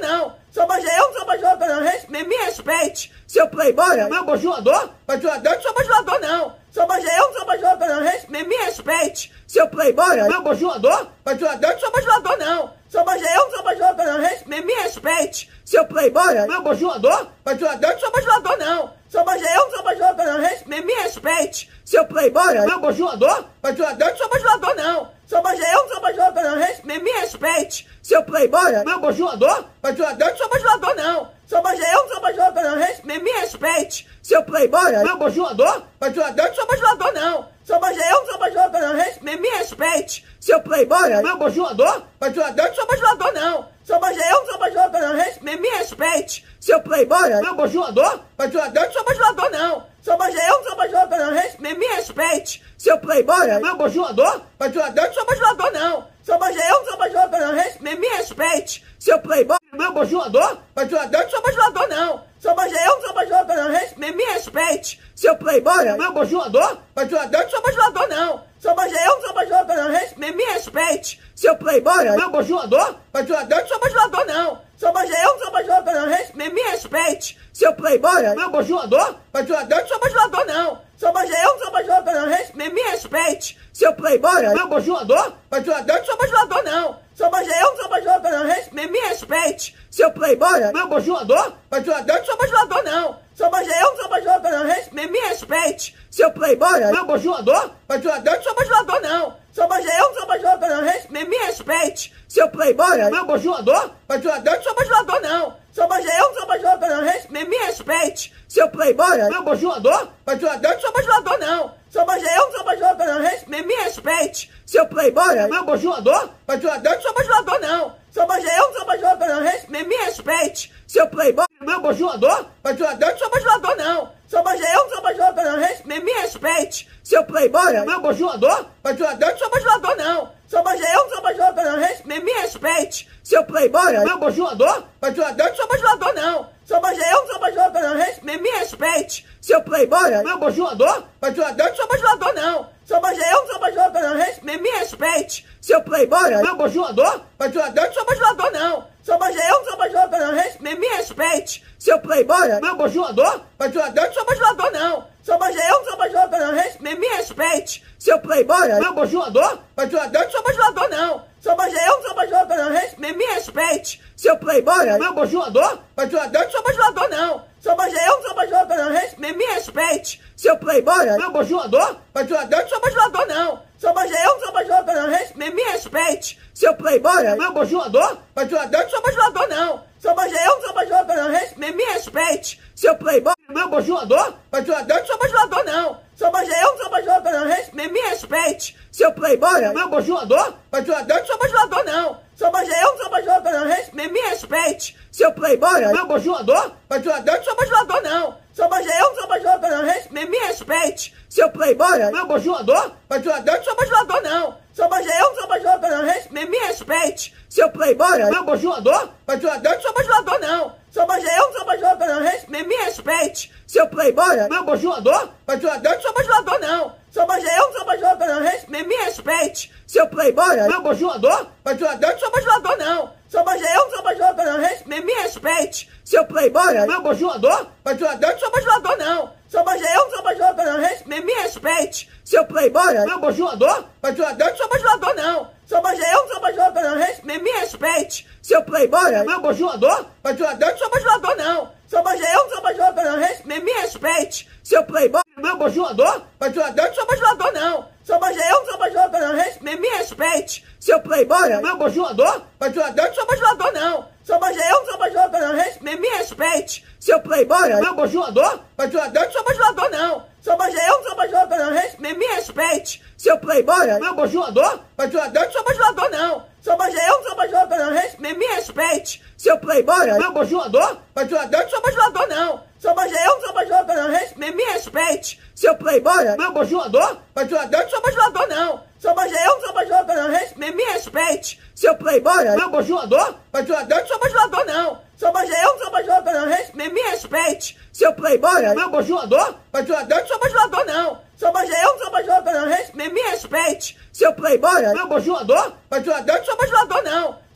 Sou bajulador, eu não sou bajulador não. Res- Me, me respeite. Seu playboy, meu bajulador? Bajulador, eu não sou bajulador não. Sou bajulador, eu não sou bajulador não. Res- Me, me respeite. Seu playboy, meu bajulador? Bajulador, eu não sou bajulador não. Sou bajulador, eu não sou bajulador não. Res- Me, me respeite. Seu playboy, meu bajulador? Bajulador, eu não sou bajulador não. Sou bajulador, eu não sou bajulador não. Res- Me, me respeite. Seu playboy, meu bajulador? Bajulador, eu não sou bajulador não. Sou bajulador, eu não sou bajulador não. Res- Me, me respeite. Seu playboy, meu bajulador? Bajulador, eu não sou bajulador não. Sou bajulador, eu não sou bajulador não. Res- Me, me respeite. Seu playboy, meu bajulador? Bajulador, eu não sou bajulador não. Sou bajulador, eu não sou bajulador não. Res- Me, me respeite. Seu playboy, meu bajulador? Bajulador, eu não sou bajulador não. Sou bajulador, eu não sou bajulador não. Res- Me, me respeite. Seu playboy, meu bajulador? Bajulador, eu não sou bajulador não. Sou bajulador, eu não sou bajulador não. Res- Me, me respeite. Seu playboy, meu bajulador? Bajulador, eu não sou bajulador não. Sou bajulador, eu não sou bajulador não. Res- Me, me respeite. Seu playboy, meu bajulador? Bajulador, eu não sou bajulador não. Sou bajulador, eu não sou bajulador não. Res- Me, me respeite. Seu playboy, meu bajulador? Bajulador, eu não sou bajulador não. Sou bajulador, eu não sou bajulador não. Res- Me, me respeite. Seu playboy, meu bajulador? Bajulador, eu não sou bajulador não. Sou bajulador, eu não sou bajulador não. Res- Me, me respeite. Seu playboy, meu bajulador? Bajulador, eu não sou bajulador não. Sou bajulador, eu não sou bajulador não. Res- Me, me respeite. Seu playboy, meu bajulador? Bajulador, eu não sou bajulador não. Sou bajulador, eu não sou bajulador não. Res- Me, me respeite. Seu playboy, meu bajulador? Bajulador, eu não sou bajulador não. Sou bajulador, eu não sou bajulador não. Res- Me, me respeite. Seu playboy, meu bajulador? Bajulador, eu não sou bajulador não. Sou bajulador, eu não sou bajulador não. Res- Me, me respeite. Seu playboy, meu bajulador? Bajulador, eu não sou bajulador não. Sou bajulador, eu não sou bajulador não. Res- Me, me respeite. Seu playboy, meu bajulador? Bajulador, eu não sou bajulador não. Sou bajulador, eu não sou bajulador não. Res- Me, me respeite. Seu playboy, meu bajulador? Bajulador, eu não sou bajulador não. Sou bajulador, eu não sou bajulador não. Res- Me, me respeite. Seu playboy, meu bajulador? Bajulador, eu não sou bajulador não. Sou bajulador, eu não sou bajulador não. Res- Me, me respeite. Seu playboy, meu bajulador? Bajulador, eu não sou bajulador não. Sou bajulador, eu não sou bajulador não. Res- Me, me respeite. Seu playboy, meu bajulador? Bajulador, eu não sou bajulador não. Sou bajulador, eu não sou bajulador não. Res- Me, me respeite. Seu playboy, meu bajulador? Bajulador, eu não sou bajulador não. Sou bajulador, eu não sou bajulador não. Res- Me, me respeite. Seu playboy, meu bajulador? Bajulador, eu não sou bajulador não. Sou bajulador, eu não sou bajulador não. Res- Me, me respeite. Seu playboy, meu bajulador? Bajulador, eu não sou bajulador não. Sou bajulador, eu não sou bajulador não. Res- Me, me respeite. Seu playboy, meu bajulador? Bajulador, eu não sou bajulador não. Sou bajulador, eu não sou bajulador não. Res- Me, me respeite. Seu playboy, meu bajulador? Bajulador, eu não sou bajulador não. Sou bajulador, eu não sou bajulador não. Res- Me, me respeite. Seu playboy, meu bajulador? Bajulador, eu não sou bajulador não. Sou bajulador, eu não sou bajulador não. Res- Me, me respeite. Seu playboy, meu bajulador? Bajulador, eu não sou bajulador não. Sou bajulador, eu não sou bajulador não. Res- Me, me respeite. Seu playboy, meu bajulador? Bajulador, eu não sou bajulador não. Sou bajulador, eu não sou bajulador não. Res- Me, me respeite. Seu playboy, meu bajulador? Bajulador, eu não sou bajulador não. Sou bajulador, eu não sou bajulador não. Res- Me, me respeite. Seu playboy, meu bajulador? Bajulador, eu não sou bajulador não. Sou bajulador, eu não sou bajulador não. Res- Me, me respeite. Seu playboy, meu bajulador? Bajulador, eu não sou bajulador não. Sou bajulador, eu não sou bajulador não. Res- Me, me respeite. Seu playboy, meu bajulador? Bajulador, eu não sou bajulador não. Sou bajulador, eu não sou bajulador não. Res- Me, me respeite. Seu playboy, meu bajulador? Bajulador, eu não sou bajulador não. Sou bajulador, eu não sou bajulador não. Res- Me, me respeite. Seu playboy, meu bajulador? Bajulador, eu não sou bajulador não. Sou bajulador, eu não sou bajulador não. Res- Me, me respeite. Seu playboy, meu bajulador? Bajulador, eu não sou bajulador não. Sou bajulador, eu não sou bajulador não. Res- Me, me respeite. Seu playboy, meu bajulador? Bajulador, eu não sou bajulador não. Sou bajulador, eu não sou bajulador não. Res- Me, me respeite. Seu playboy, meu bajulador? Bajulador, eu não sou bajulador não. Sou bajulador, eu não sou bajulador não. Res- Me, me respeite. Seu playboy, meu bajulador? Bajulador, eu não sou bajulador não. Sou bajulador, eu não sou bajulador não. Res- Me, me respeite. Seu playboy, meu bajulador? Bajulador, eu não sou bajulador não. Sou bajulador, eu não sou bajulador não. Res- Me, me respeite. Seu playboy, meu bajulador? Bajulador, eu não sou bajulador não. Sou bajulador, eu não sou bajulador não. Res- Me, me respeite. Seu playboy, meu bajulador? Bajulador, eu não sou bajulador não. Sou bajulador, eu não sou bajulador não. Res- Me, me respeite. Seu playboy, meu bajulador? Bajulador, eu não sou bajulador não. Sou bajulador, eu não sou bajulador não. Res- Me, me respeite. Seu playboy, meu bajulador? Bajulador, eu não sou bajulador não. Sou bajulador, eu não sou bajulador não. Res- Me, me respeite. Seu playboy, meu bajulador? Bajulador, eu não sou bajulador não. Sou bajulador, eu não sou bajulador não. Res- Me, me respeite. Seu playboy, meu bajulador? Bajulador, eu não sou bajulador não. Sou bajulador, eu não sou bajulador não. Res- Me, me respeite. Seu playboy, meu bajulador? Bajulador, eu não sou bajulador não.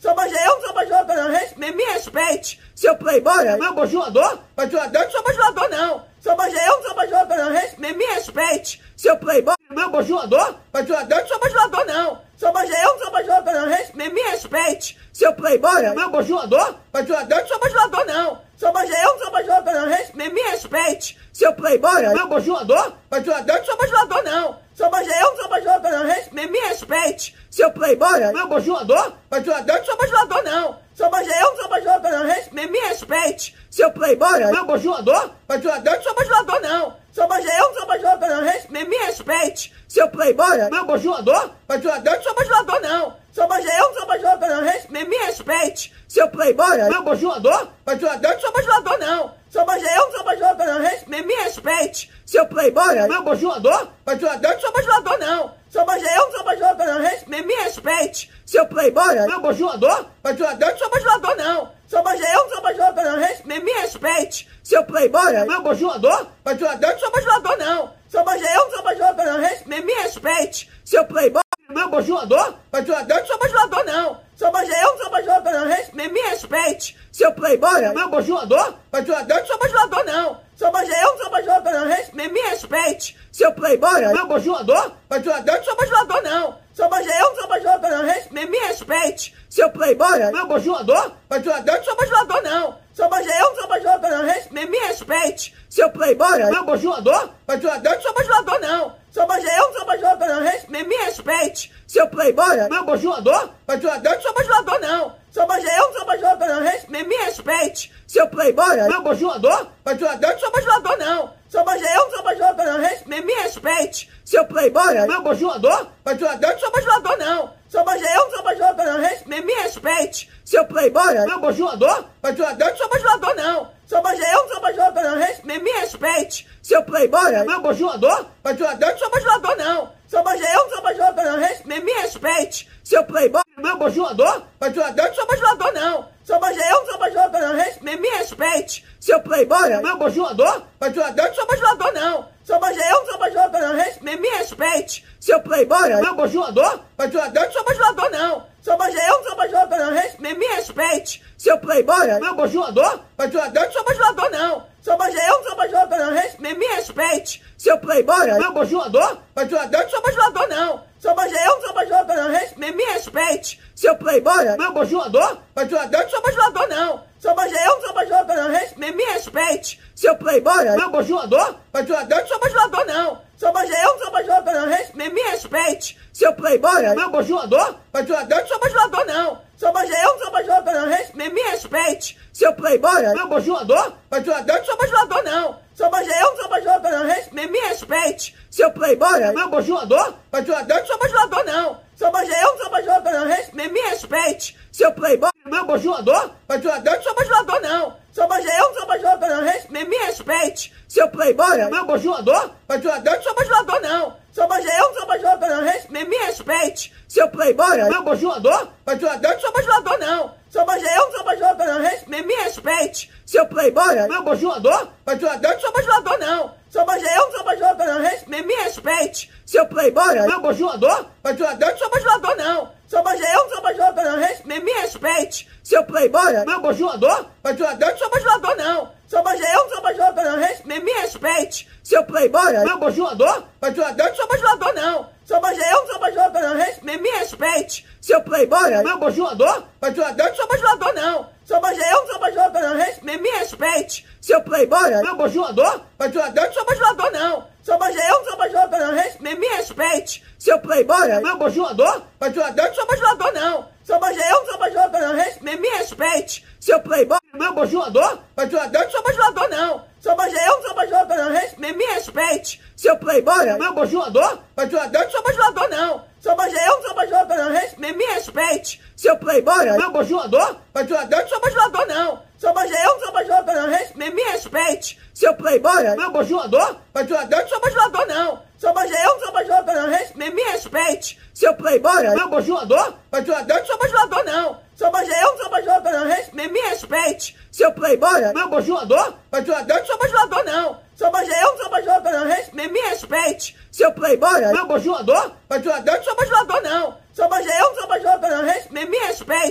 Sou bajulador, eu não sou bajulador não. Res- Me, me respeite. Seu playboy, meu bajulador? Bajulador, eu não sou bajulador não. Sou bajulador, eu não sou bajulador não. Res- Me, me respeite. Seu playboy, meu bajulador? Bajulador, eu não sou bajulador não. Sou bajulador, eu não sou bajulador não. Res- Me, me respeite. Seu playboy, meu bajulador? Bajulador, eu não sou bajulador não. Sou bajulador, eu não sou bajulador não. Res- Me, me respeite. Seu playboy, meu bajulador? Bajulador, eu não sou bajulador não. Sou bajulador, eu não sou bajulador não. Res- Me, me respeite. Seu playboy, meu bajulador? Bajulador, eu não sou bajulador não. Sou bajulador, eu não sou bajulador não. Res- Me, me respeite. Seu playboy, meu bajulador? Bajulador, eu não sou bajulador não. Sou bajulador, eu não sou bajulador não. Res- Me, me respeite. Seu playboy, meu bajulador? Bajulador, eu não sou bajulador não. Sou bajulador, eu não sou bajulador não. Res- Me, me respeite. Seu playboy, meu bajulador? Bajulador, eu não sou bajulador não. Sou bajulador, eu não sou bajulador não. Res- Me, me respeite. Seu playboy, meu bajulador? Bajulador, eu não sou bajulador não. Sou bajulador, eu não sou bajulador não. Res- Me, me respeite. Seu playboy, meu bajulador? Bajulador, eu não sou bajulador não. Sou bajulador, eu não sou bajulador não. Res- Me, me respeite. Seu playboy, meu bajulador? Bajulador, eu não sou bajulador não. Sou bajulador, eu não sou bajulador não. Res- Me, me respeite. Seu playboy, meu bajulador? Bajulador, eu não sou bajulador não. Sou bajulador, eu não sou bajulador não. Res- Me, me respeite. Seu playboy, meu bajulador? Bajulador, eu não sou bajulador não. Sou bajulador, eu não sou bajulador não. Res- Me, me respeite. Seu playboy, meu bajulador? Bajulador, eu não sou bajulador não. Sou bajulador, eu não sou bajulador não. Res- Me, me respeite. Seu playboy, meu bajulador? Bajulador, eu não sou bajulador não. Sou bajulador, eu não sou bajulador não. Res- Me, me respeite. Seu playboy, meu bajulador? Bajulador, eu não sou bajulador não. Sou bajulador, eu não sou bajulador não. Res- Me, me respeite. Seu playboy, meu bajulador? Bajulador, eu não sou bajulador não. Sou bajulador, eu não sou bajulador não. Res- Me, me respeite. Seu playboy, meu bajulador? Bajulador, eu não sou bajulador não. Sou bajulador, eu não sou bajulador não. Res- Me, me respeite. Seu playboy, meu bajulador? Bajulador, eu não sou bajulador não. Sou bajulador, eu não sou bajulador não. Res- Me, me respeite. Seu playboy, meu bajulador? Bajulador, eu não sou bajulador não. Sou bajulador, eu não sou bajulador não. Res- Me, me respeite. Seu playboy, meu bajulador? Bajulador, eu não sou bajulador não. Sou bajulador, eu não sou bajulador não. Res- Me, me respeite. Seu playboy, meu bajulador? Bajulador, eu não sou bajulador não. Sou bajulador, eu não sou bajulador não. Res- Me, me respeite. Seu playboy, meu bajulador? Bajulador, eu não sou bajulador não. Sou bajulador, eu não sou bajulador não. Res- Me, me respeite. Seu playboy, meu bajulador? Bajulador, eu não sou bajulador não. Sou bajulador, eu não sou bajulador não. Res- Me, me respeite. Seu playboy, meu bajulador? Bajulador, eu não sou bajulador não. Sou bajulador, eu não sou bajulador não. Res- Me, me respeite. Seu playboy, meu bajulador? Bajulador, eu não sou bajulador não. Sou bajulador, eu não sou bajulador não. Res- Me, me respeite. Seu playboy, meu bajulador? Bajulador, eu não sou bajulador não. Sou bajulador, eu não sou bajulador não. Res- Me, me respeite. Seu playboy, meu bajulador? Bajulador, eu não sou bajulador não. Sou bajulador, eu não sou bajulador não. Res- Me, me respeite. Seu playboy, meu bajulador? Bajulador, eu não sou bajulador não. Sou bajulador, eu não sou bajulador não. Res- Me, me respeite. Seu playboy, meu bajulador? Bajulador, eu não sou bajulador não. Sou bajulador, eu não sou bajulador não. Res- Me, me respeite. Seu playboy, meu bajulador? Bajulador, eu não sou bajulador não. Sou bajulador, eu não sou bajulador não. Res- Me, me respeite. Seu playboy, meu bajulador? Bajulador, eu não sou bajulador não. Sou bajulador, eu não sou bajulador não. Res- Me, me respeite. Seu playboy, meu bajulador? Bajulador, eu não sou bajulador não. Sou bajulador, eu não sou bajulador não. Res- Me, me respeite. Seu playboy, meu bajulador? Bajulador, eu não sou bajulador não. Sou bajulador, eu não sou bajulador não. Res- Me, me respeite. Seu playboy, meu bajulador? Bajulador, eu não sou bajulador não. Sou bajulador, eu não sou bajulador não. Res- Me, me respeite. Seu playboy, meu bajulador? Bajulador, eu não sou bajulador não. Sou bajulador, eu não sou bajulador não. Res- Me, me respeite. Seu playboy, meu bajulador? Bajulador, eu não sou bajulador não. Sou bajulador, eu não sou bajulador não. Res- Me, me respeite. Seu playboy, meu bajulador? Bajulador, eu não sou bajulador não. Sou bajulador, eu não sou bajulador não. Res- Me, me respeite. Seu playboy, meu bajulador? Bajulador, eu não sou bajulador não. Sou bajulador, eu não sou bajulador não. Res- Me, me respeite. Seu playboy, meu bajulador? Bajulador, eu não sou bajulador não. Sou bajulador, eu não sou bajulador não. Res- Me, me respeite. Seu playboy, meu bajulador? Bajulador, eu não sou bajulador não. Sou bajulador, eu não sou bajulador não. Res- Me, me respeite. Seu playboy, meu bajulador? Bajulador, eu não sou bajulador não. Sou bajulador, eu não sou bajulador não. Res- Me, me respeite. Seu playboy, meu bajulador? Bajulador, eu não sou bajulador não. Sou bajulador, eu não sou bajulador não. Res- Me, me respeite. Seu playboy, meu bajulador? Bajulador, eu não sou bajulador não. Sou bajulador, eu não sou bajulador não. Res- Me, me respeite. Seu playboy, meu bajulador? Bajulador, eu não sou bajulador não. Sou bajulador, eu não sou bajulador não. Res- Me, me respeite. Seu playboy, meu bajulador? Bajulador, eu não sou bajulador não. Sou bajulador, eu não sou bajulador não. Res- Me, me respeite. Seu playboy, meu bajulador? Bajulador, eu não sou bajulador não. Sou bajulador, eu não sou bajulador não. Res- Me, me respeite. Seu playboy, meu bajulador? Bajulador, eu não sou bajulador não. Sou bajulador, eu não sou bajulador não. Res- Me, me respeite.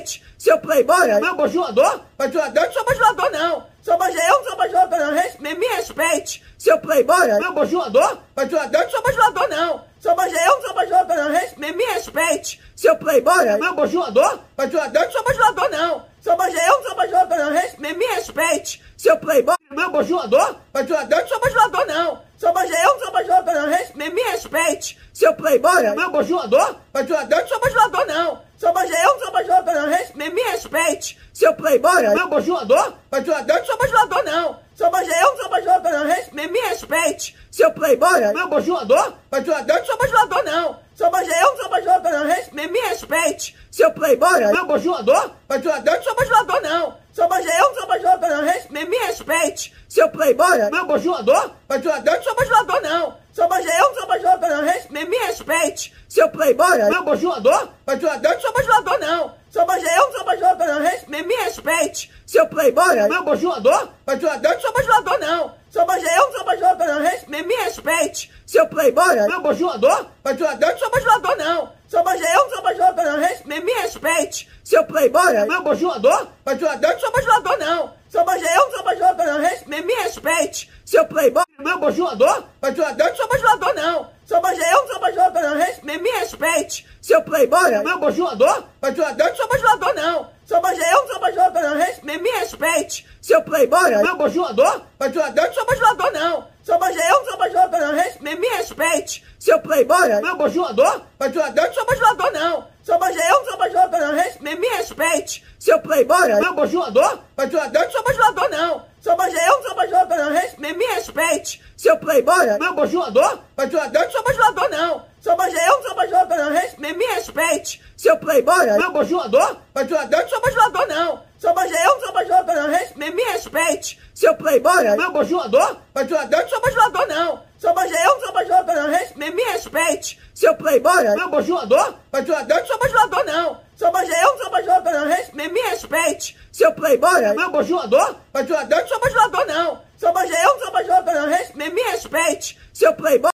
seu playboy, meu bajulador, bajulador, eu não sou bajulador não. Sou bajulador, eu não sou bajulador não, Res, me, me respeite. Seu playboy, meu bajulador, bajulador, eu não sou bajulador não. Sou bajulador, eu não sou bajulador não, Res, me, me respeite. Seu playboy, meu bajulador, bajulador, eu não sou bajulador não. Sou bajulador, eu não sou bajulador não, Res, me, me respeite. Seu playboy, meu bajulador, bajulador, eu não sou bajulador não. Sou bajulador, eu não sou bajulador não, Res, me, me respeite. Seu playboy, meu bajulador, bajulador, eu não sou bajulador não. Sou bajulador, eu não sou bajulador não, Res, me, me respeite. Seu playboy, meu bajulador, bajulador, eu não sou bajulador não. Sou bajulador, eu não sou bajulador não, Res, me, me respeite. Seu playboy, meu bajulador, bajulador, eu não sou bajulador não. Sou bajulador, eu não sou bajulador não, Res, me, me respeite. Seu playboy, meu bajulador, bajulador, eu não sou bajulador não. Sou bajulador, eu não sou bajulador não, Res, me, me respeite. Seu playboy, meu bajulador, bajulador, eu não sou bajulador não. Sou bajulador, eu não sou bajulador não, Res, me, me respeite. Seu playboy, meu bajulador, bajulador, eu não sou bajulador não. Sou bajulador, eu não sou bajulador não, Res, me, me respeite. Seu playboy, meu bajulador, bajulador, eu não sou bajulador não. Sou bajulador, eu não sou bajulador não, Res, me, me respeite. Seu playboy, meu bajulador, bajulador, eu não sou bajulador não. Sou bajulador, eu não sou bajulador não, Res, me, me respeite. Seu playboy, meu bajulador, bajulador, eu não sou bajulador não. Sou bajulador, eu não sou bajulador não, Res, me, me respeite. Seu playboy, meu bajulador, bajulador, eu não sou bajulador não. Sou bajulador, eu não sou bajulador não, Res, me, me respeite. Seu playboy, meu bajulador, bajulador, eu não sou bajulador não. Sou bajulador, eu não sou bajulador não, Res, me, me respeite. Seu playboy, meu bajulador, bajulador, eu não sou bajulador não. Sou bajulador, eu não sou bajulador não, Res, me, me respeite. Seu playboy, meu bajulador, bajulador, eu não sou bajulador não. Sou bajulador, eu não sou bajulador não, Res, me, me respeite. Seu playboy, meu bajulador, bajulador, eu não sou bajulador não. Sou bajulador, eu não sou bajulador não, Res, me, me respeite. Seu playboy, meu bajulador, bajulador, eu não sou bajulador não. Sou bajulador, eu não sou bajulador não, Res, me, me respeite. Seu playboy, meu bajulador, bajulador, eu não sou bajulador não. Sou bajulador, eu não sou bajulador não, Res, me, me respeite. Seu playboy, meu bajulador, bajulador, eu não sou bajulador não. Sou bajulador, eu não sou bajulador não, Res, me, me respeite. Seu playboy, meu bajulador, bajulador, eu não sou bajulador não. Sou bajulador, eu não sou bajulador não, Res, me, me respeite. Seu playboy, meu bajulador, bajulador, eu não sou bajulador não. Sou bajulador, eu não sou bajulador não, Res, me, me respeite. Seu playboy.